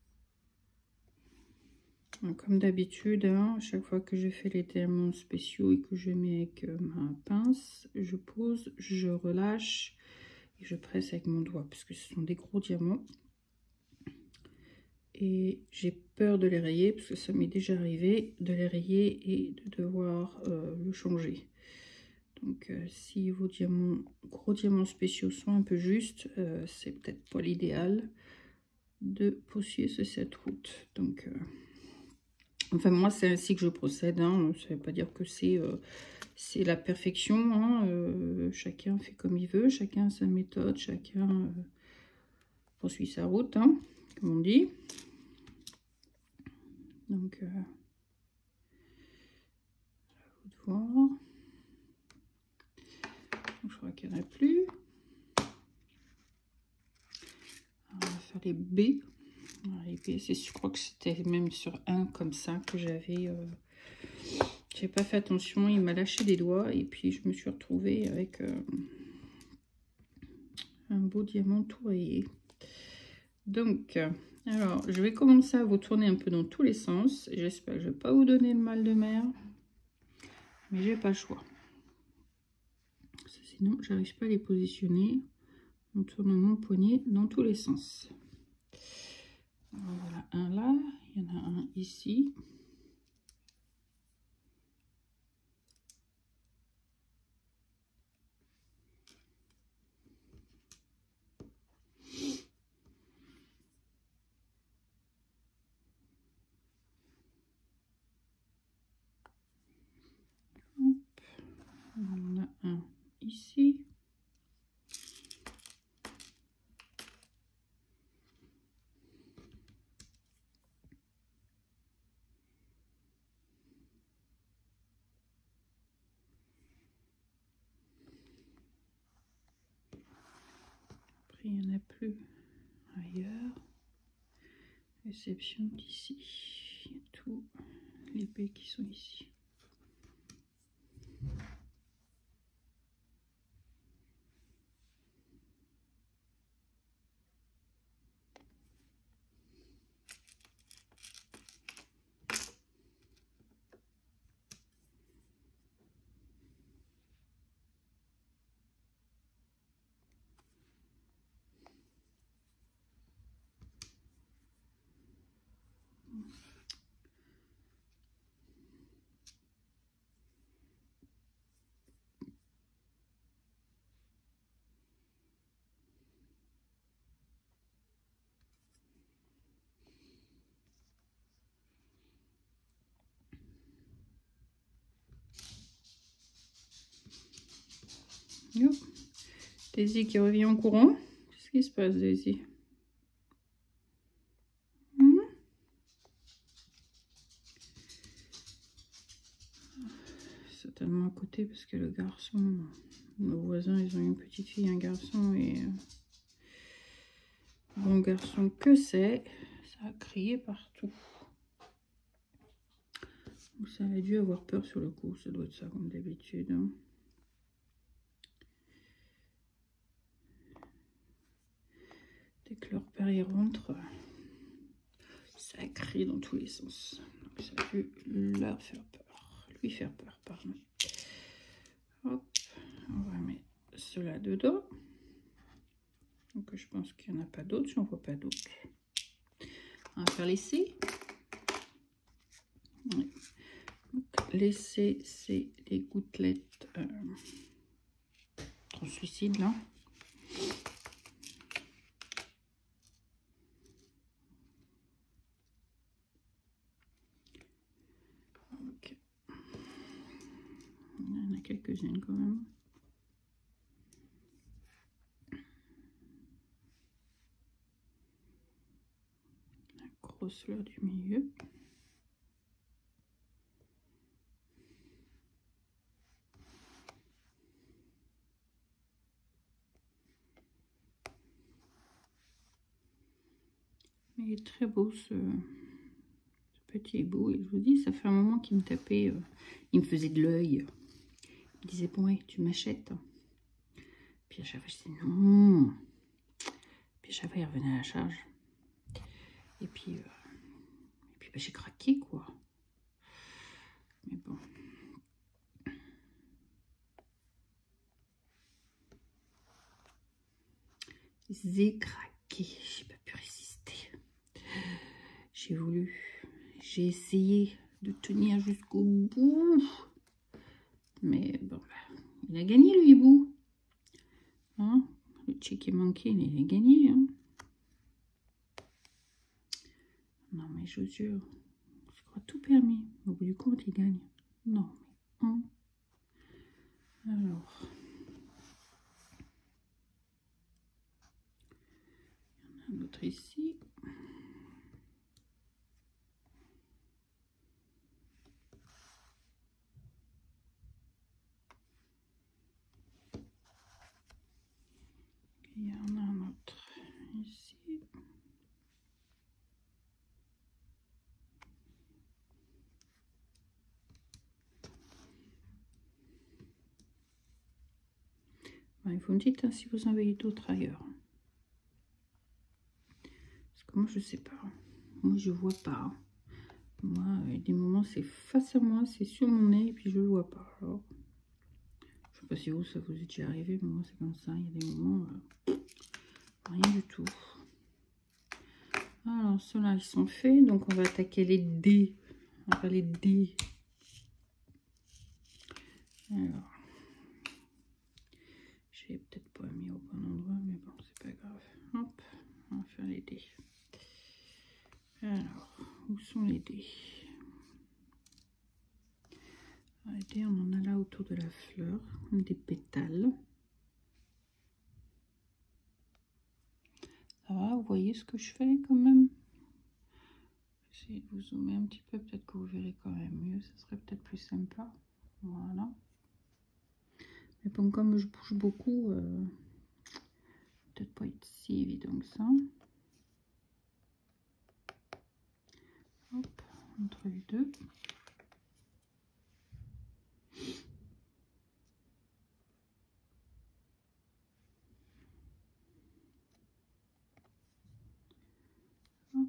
Comme d'habitude, hein, à chaque fois que je fais les diamants spéciaux et que je mets avec ma pince, je pose, je relâche et je presse avec mon doigt parce que ce sont des gros diamants. Et j'ai peur de les rayer parce que ça m'est déjà arrivé de les rayer et de devoir le changer. Donc si vos gros diamants spéciaux sont un peu justes, c'est peut-être pas l'idéal de poursuivre ce 7 août. Donc enfin moi c'est ainsi que je procède, hein. Ça ne veut pas dire que c'est la perfection, hein. Chacun fait comme il veut, chacun a sa méthode, chacun poursuit sa route, hein, comme on dit. Donc à vous de voir. Donc, je crois qu'il n'y en a plus. On va faire les B. Les B, je crois que c'était même sur un comme ça que j'avais... j'ai pas fait attention, il m'a lâché des doigts et puis je me suis retrouvée avec un beau diamant tout rayé. Donc, alors, je vais commencer à vous tourner un peu dans tous les sens. J'espère que je ne vais pas vous donner le mal de mer, mais j'ai pas le choix. Sinon, j'arrive pas à les positionner en tournant mon poignet dans tous les sens. Alors, voilà un là, il y en a un ici. Hop. On en a un ici. Après, il n'y en a plus ailleurs. Exception d'ici. Il y a tous les baies qui sont ici. Yo. Daisy qui revient en courant. Qu'est-ce qui se passe, Daisy? Certainement à côté parce que le garçon, nos voisins, ils ont une petite fille, un garçon et bon garçon que c'est, ça a crié partout. Ça a dû avoir peur sur le coup, ça doit être ça comme d'habitude. Hein. Dès que leur père y rentre, ça crie dans tous les sens. Donc ça a dû leur faire peur, lui faire peur, pardon. Hop, on va mettre cela dedans. Donc je pense qu'il n'y en a pas d'autres, j'en vois pas d'autres. On va faire l'essai. Ouais. L'essai, c'est les gouttelettes translucides là. Okay. Il y en a quelques-unes quand même. La grosse fleur du milieu. Il est très beau ce petit hibou. Et je vous dis, ça fait un moment qu'il me tapait, il me faisait de l'œil. Il disait, bon, ouais, tu m'achètes. Puis à chaque fois, je disais non. Puis à chaque fois, il revenait à la charge. Et puis bah, j'ai craqué, quoi. Mais bon. J'ai craqué. J'ai pas pu résister. J'ai voulu. J'ai essayé de tenir jusqu'au bout. Mais bon, il a gagné le hibou. Hein, le check est manqué, il a gagné. Hein. Non, mais je vous jure, je crois tout permis. Au bout du compte, il gagne. Non, mais... Hein. Alors... Il y en a un autre ici. Il y en a un autre ici. Ben, il faut me dire hein, si vous en voyez d'autres ailleurs. Parce que moi, je sais pas. Moi, je vois pas. Moi, il y a des moments, c'est face à moi, c'est sur mon nez, et puis je le vois pas. Alors, je sais pas si vous, ça vous est déjà arrivé, mais moi, c'est comme ça. Il y a des moments, rien du tout. Alors, ceux-là, ils sont faits. Donc, on va attaquer les dés. On va faire les dés. Alors, j'ai peut-être pas mis au bon endroit, mais bon, c'est pas grave. Hop, on va faire les dés. Alors, où sont les dés? Les dés, on en a là autour de la fleur, des pétales. Ça va, vous voyez ce que je fais quand même? J'essaie de vous zoomer un petit peu, peut-être que vous verrez quand même mieux, ça serait peut-être plus sympa. Voilà. Mais bon, comme je bouge beaucoup, peut-être pas être si évident que ça. Hop, entre les deux. Hop.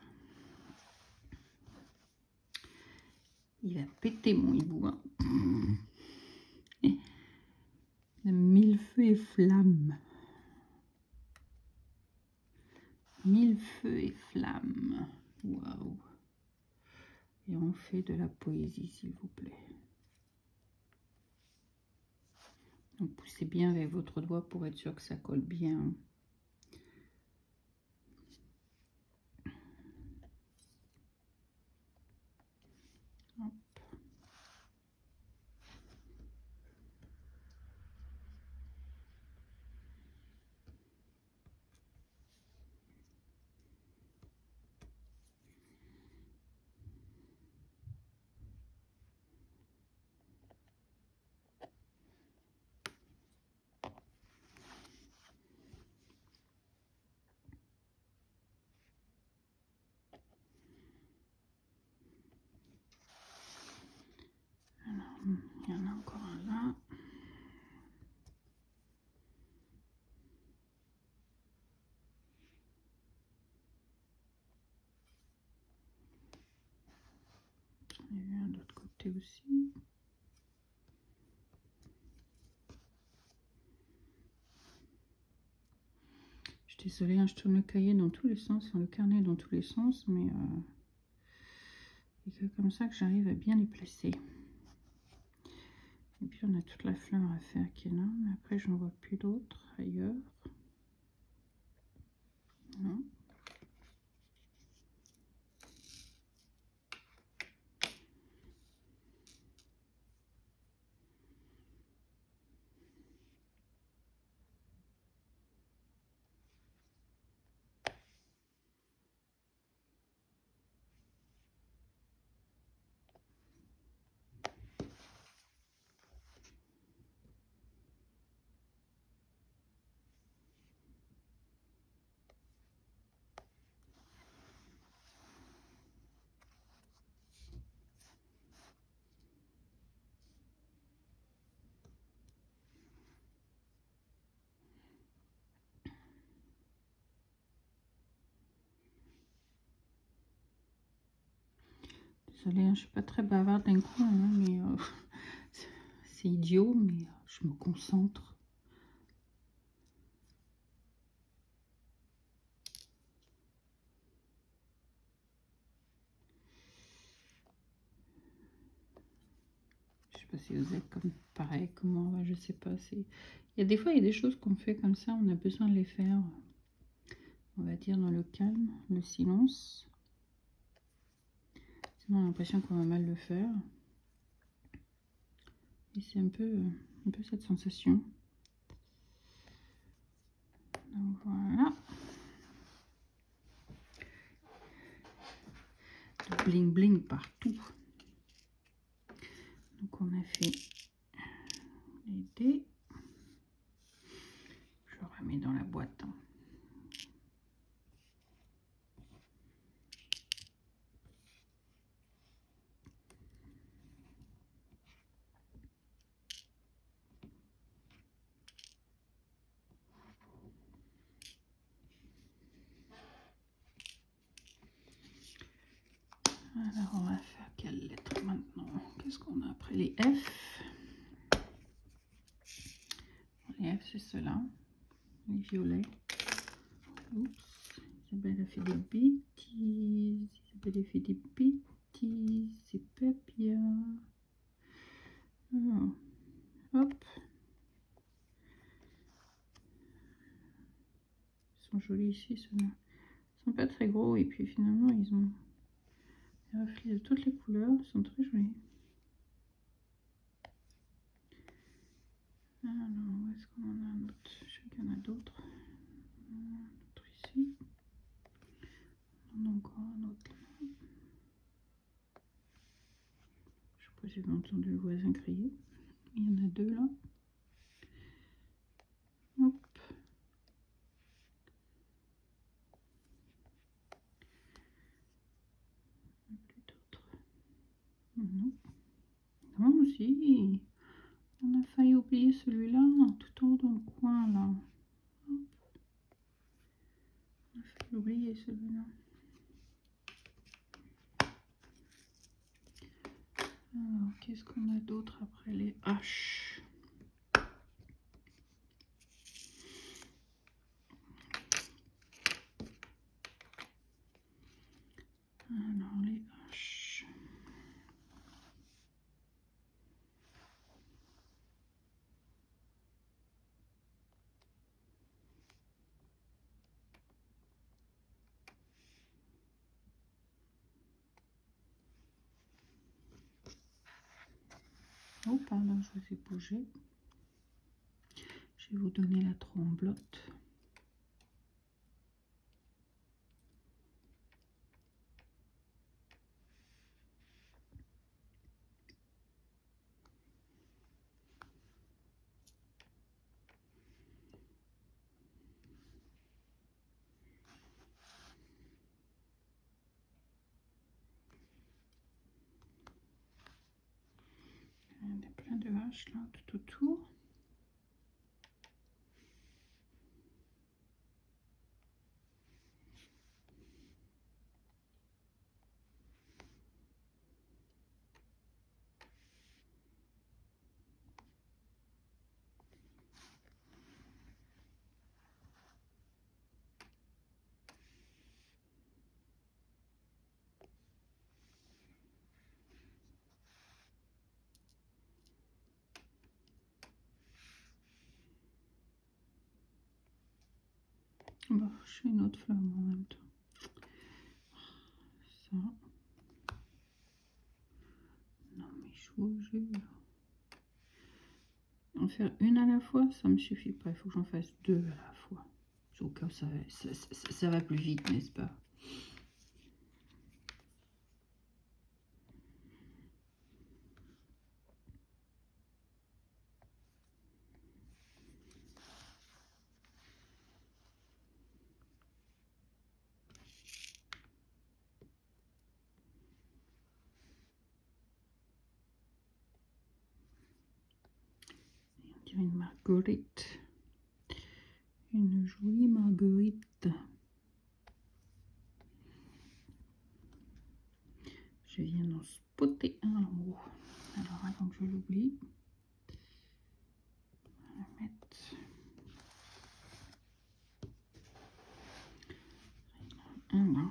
Il a pété mon hibou. Hein. De mille feux et flammes. Mille feux et flammes. Waouh. Et on fait de la poésie, s'il vous plaît. Donc poussez bien avec votre doigt pour être sûr que ça colle bien. Hop. côté aussi. Je suis désolée, hein, je tourne le cahier dans tous les sens, le carnet dans tous les sens, mais c'est comme ça que j'arrive à bien les placer. Et puis on a toute la fleur à faire qui est là, mais après j'en vois plus d'autres ailleurs. Non. Désolée, hein, je suis pas très bavarde d'un coup, hein, mais c'est idiot, mais je me concentre. Je sais pas si vous êtes comme pareil que moi, je sais pas. Il y a des fois, il y a des choses qu'on fait comme ça, on a besoin de les faire, on va dire, dans le calme, le silence. Sinon, on a l'impression qu'on va mal le faire. Et c'est un peu cette sensation. Donc voilà. Du bling bling partout. Donc on a fait les dés. Je remets dans la boîte. Alors on va faire quelle lettre maintenant? Qu'est-ce qu'on a après les F? Les F c'est cela, les violets. Oups, Isabelle a fait des bêtises. Isabelle a fait des bêtises. C'est pas bien. Alors, hop. Ils sont jolis ici, ceux-là. Ils sont pas très gros et puis finalement ils ont les reflets de toutes les couleurs. Ils sont très jolis. Alors, où est-ce qu'on en a un autre? Je sais qu'il y en a d'autres. Un autre ici. On a encore un autre là. Je sais pas si vous avez entendu le voisin crier. Il y en a deux là. Hop. Plus d'autres. Non. Non, si. On a failli oublier celui-là, tout en haut dans le coin là. Hop. On a failli oublier celui-là. Alors, qu'est-ce qu'on a d'autre après les H? Alors, les H. Oh, pardon, je vous ai bougé. Je vais vous donner la tremblote. Il y a plein de haches là tout autour. Bon, je fais une autre flamme en même temps. Ça. Non mais je vous jure. En faire une à la fois, ça me suffit pas. Il faut que j'en fasse deux à la fois. Au cas où ça va plus vite, n'est-ce pas? Une marguerite, une jolie marguerite. Je viens d'en spotter un en haut. Alors avant que je l'oublie, on va mettre un là.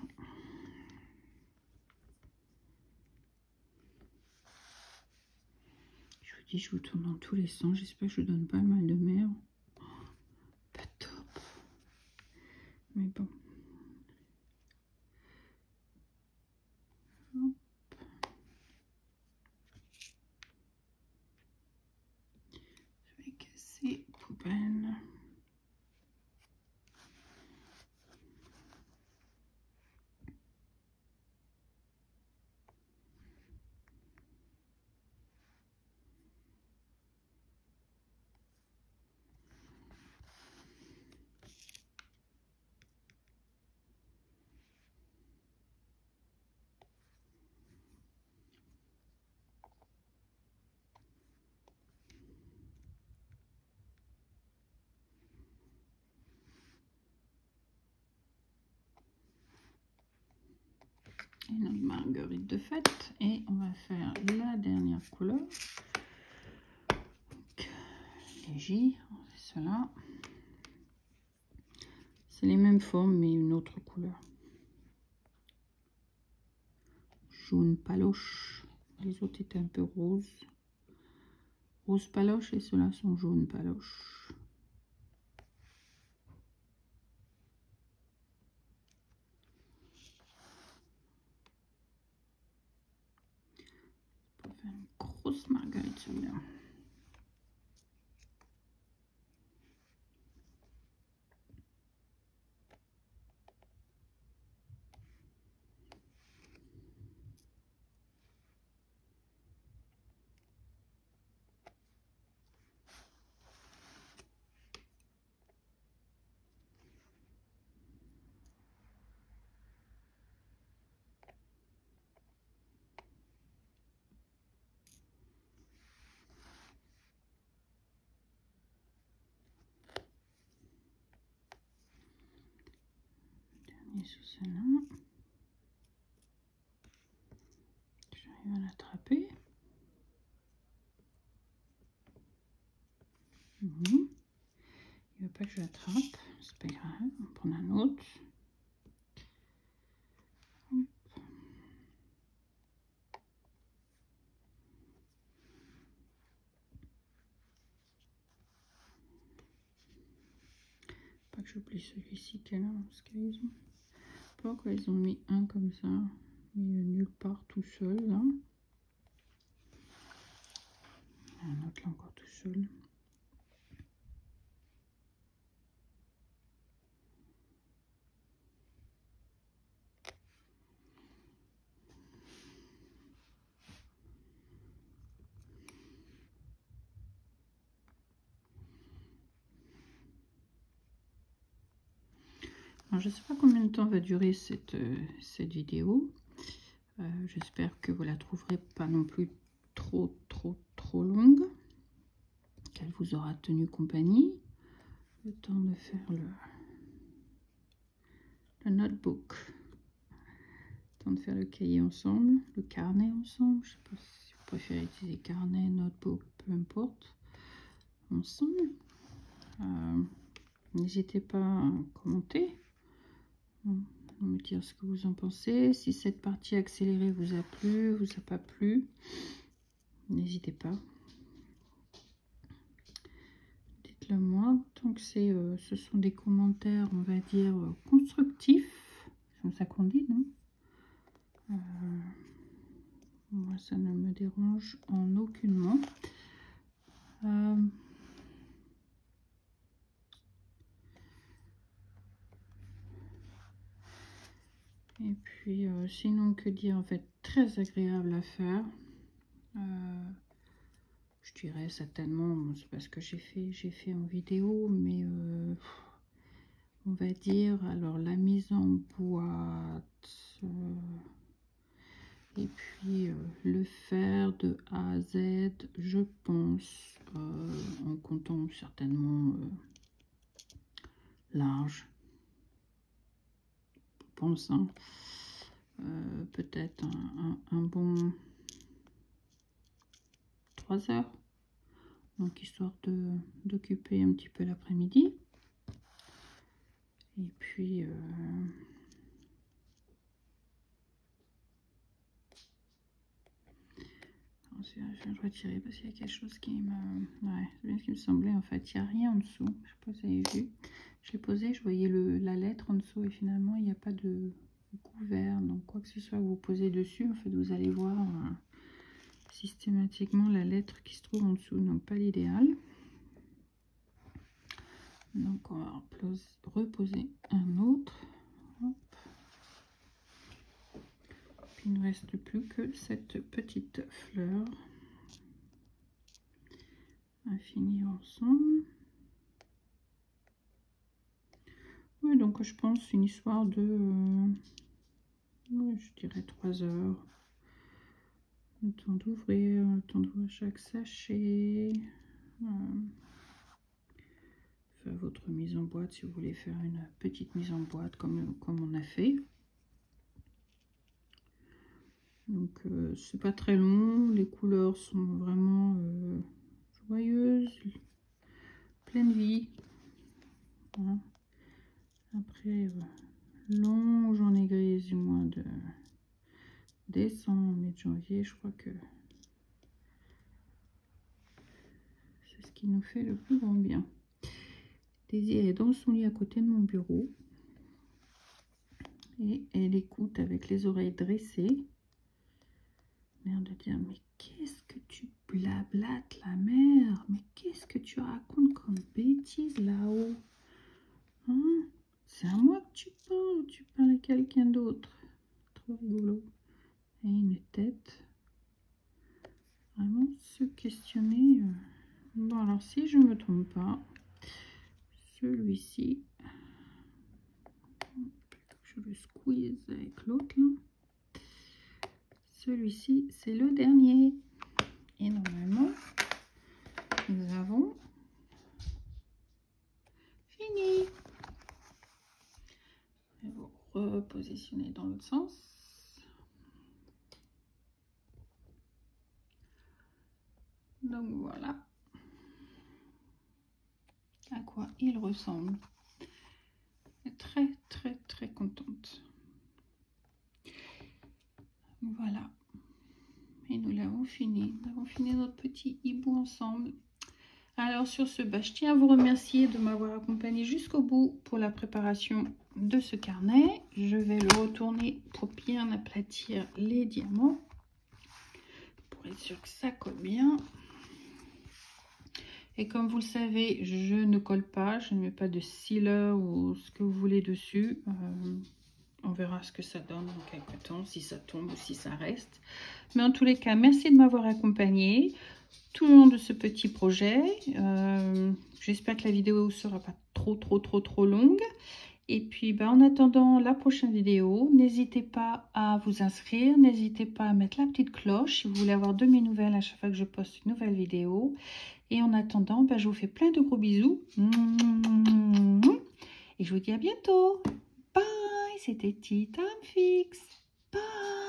Je vous dis, je vous tourne dans tous les sens. J'espère que je ne donne pas le mal de mer. Pas top. Mais bon. Hop. Je vais casser. Poubelle. Et notre marguerite de fête. Et on va faire la dernière couleur. Donc, les J, c'est cela. C'est les mêmes formes, mais une autre couleur. Jaune paloche. Les autres étaient un peu roses. Rose paloche et ceux-là sont jaune paloche. Pour faire une grosse marguerite celui-là. Dernier sur celle-là. J'arrive à l'attraper. Il ne veut pas que je l'attrape, c'est pas grave, on va prendre un autre. Hop. Pas que j'oublie celui-ci qui est là, parce qu'ils ont... Pourquoi ils ont mis un comme ça, mais nulle part tout seul là. Un autre là encore tout seul. Alors, je ne sais pas combien de temps va durer cette vidéo. J'espère que vous la trouverez pas non plus trop longue, qu'elle vous aura tenu compagnie. Le temps de faire le notebook. Le temps de faire le cahier ensemble, le carnet ensemble. Je sais pas si vous préférez utiliser carnet, notebook, peu importe. Ensemble. N'hésitez pas à commenter, me dire ce que vous en pensez. Si cette partie accélérée vous a plu, vous a pas plu, n'hésitez pas. dites-le moi. Donc ce sont des commentaires, on va dire, constructifs. C'est comme ça qu'on dit, non? Moi, ça ne me dérange en aucunement. Et puis, sinon, que dire? En fait, très agréable à faire. Je dirais certainement, bon, c'est parce que j'ai fait en vidéo, mais on va dire, alors la mise en boîte, et puis le faire de A à Z, je pense, en comptant certainement large, je pense, hein, peut-être un bon 3 heures, donc histoire d'occuper un petit peu l'après-midi. Et puis je vais le retirer parce qu'il y a quelque chose qui me... Ouais, c'est bien ce qui me semblait. En fait, il n'y a rien en dessous. Je sais pas si vous avez vu. Je l'ai posé, je voyais la lettre en dessous et finalement, il n'y a pas de couvert. Donc, quoi que ce soit que vous posez dessus, en fait, vous allez voir systématiquement la lettre qui se trouve en dessous. Donc, pas l'idéal. Donc, on va reposer un autre. Hop. Puis, il ne reste plus que cette petite fleur à finir ensemble. Oui, donc je pense une histoire de, ouais, je dirais 3 heures. Le temps d'ouvrir, le temps d'ouvrir chaque sachet. Faire votre mise en boîte si vous voulez faire une petite mise en boîte comme on a fait. Donc c'est pas très long, les couleurs sont vraiment joyeuses, pleine vie. Voilà. Après, long journée grise du mois de décembre, mai, janvier, je crois que c'est ce qui nous fait le plus grand bien. Désir est dans son lit à côté de mon bureau et elle écoute avec les oreilles dressées. Mère de dire, mais qu'est-ce que tu blablates, la mère? Mais qu'est-ce que tu racontes comme bêtise là-haut? Hein? C'est à moi que tu parles ou tu parles à quelqu'un d'autre? Trop rigolo. Et une tête. Vraiment se questionner. Bon, alors si je ne me trompe pas, celui-ci, je le squeeze avec l'autre là. Celui-ci, c'est le dernier. Et normalement, nous avons fini. Je vais vous repositionner dans l'autre sens. Donc voilà à quoi il ressemble. Très très très contente. Voilà. Et nous l'avons fini. Nous avons fini notre petit hibou ensemble. Alors sur ce, je tiens à vous remercier de m'avoir accompagné jusqu'au bout pour la préparation de ce carnet. Je vais le retourner pour bien aplatir les diamants. Pour être sûr que ça colle bien. Et comme vous le savez, je ne colle pas. Je ne mets pas de sealer ou ce que vous voulez dessus. On verra ce que ça donne dans quelques temps, si ça tombe ou si ça reste. Mais en tous les cas, merci de m'avoir accompagné tout le long de ce petit projet. J'espère que la vidéo ne sera pas trop longue. Et puis, en attendant la prochaine vidéo, n'hésitez pas à vous inscrire. N'hésitez pas à mettre la petite cloche si vous voulez avoir de mes nouvelles à chaque fois que je poste une nouvelle vidéo. Et en attendant, je vous fais plein de gros bisous. Et je vous dis à bientôt. Bye, c'était Tea Time Fix. Bye.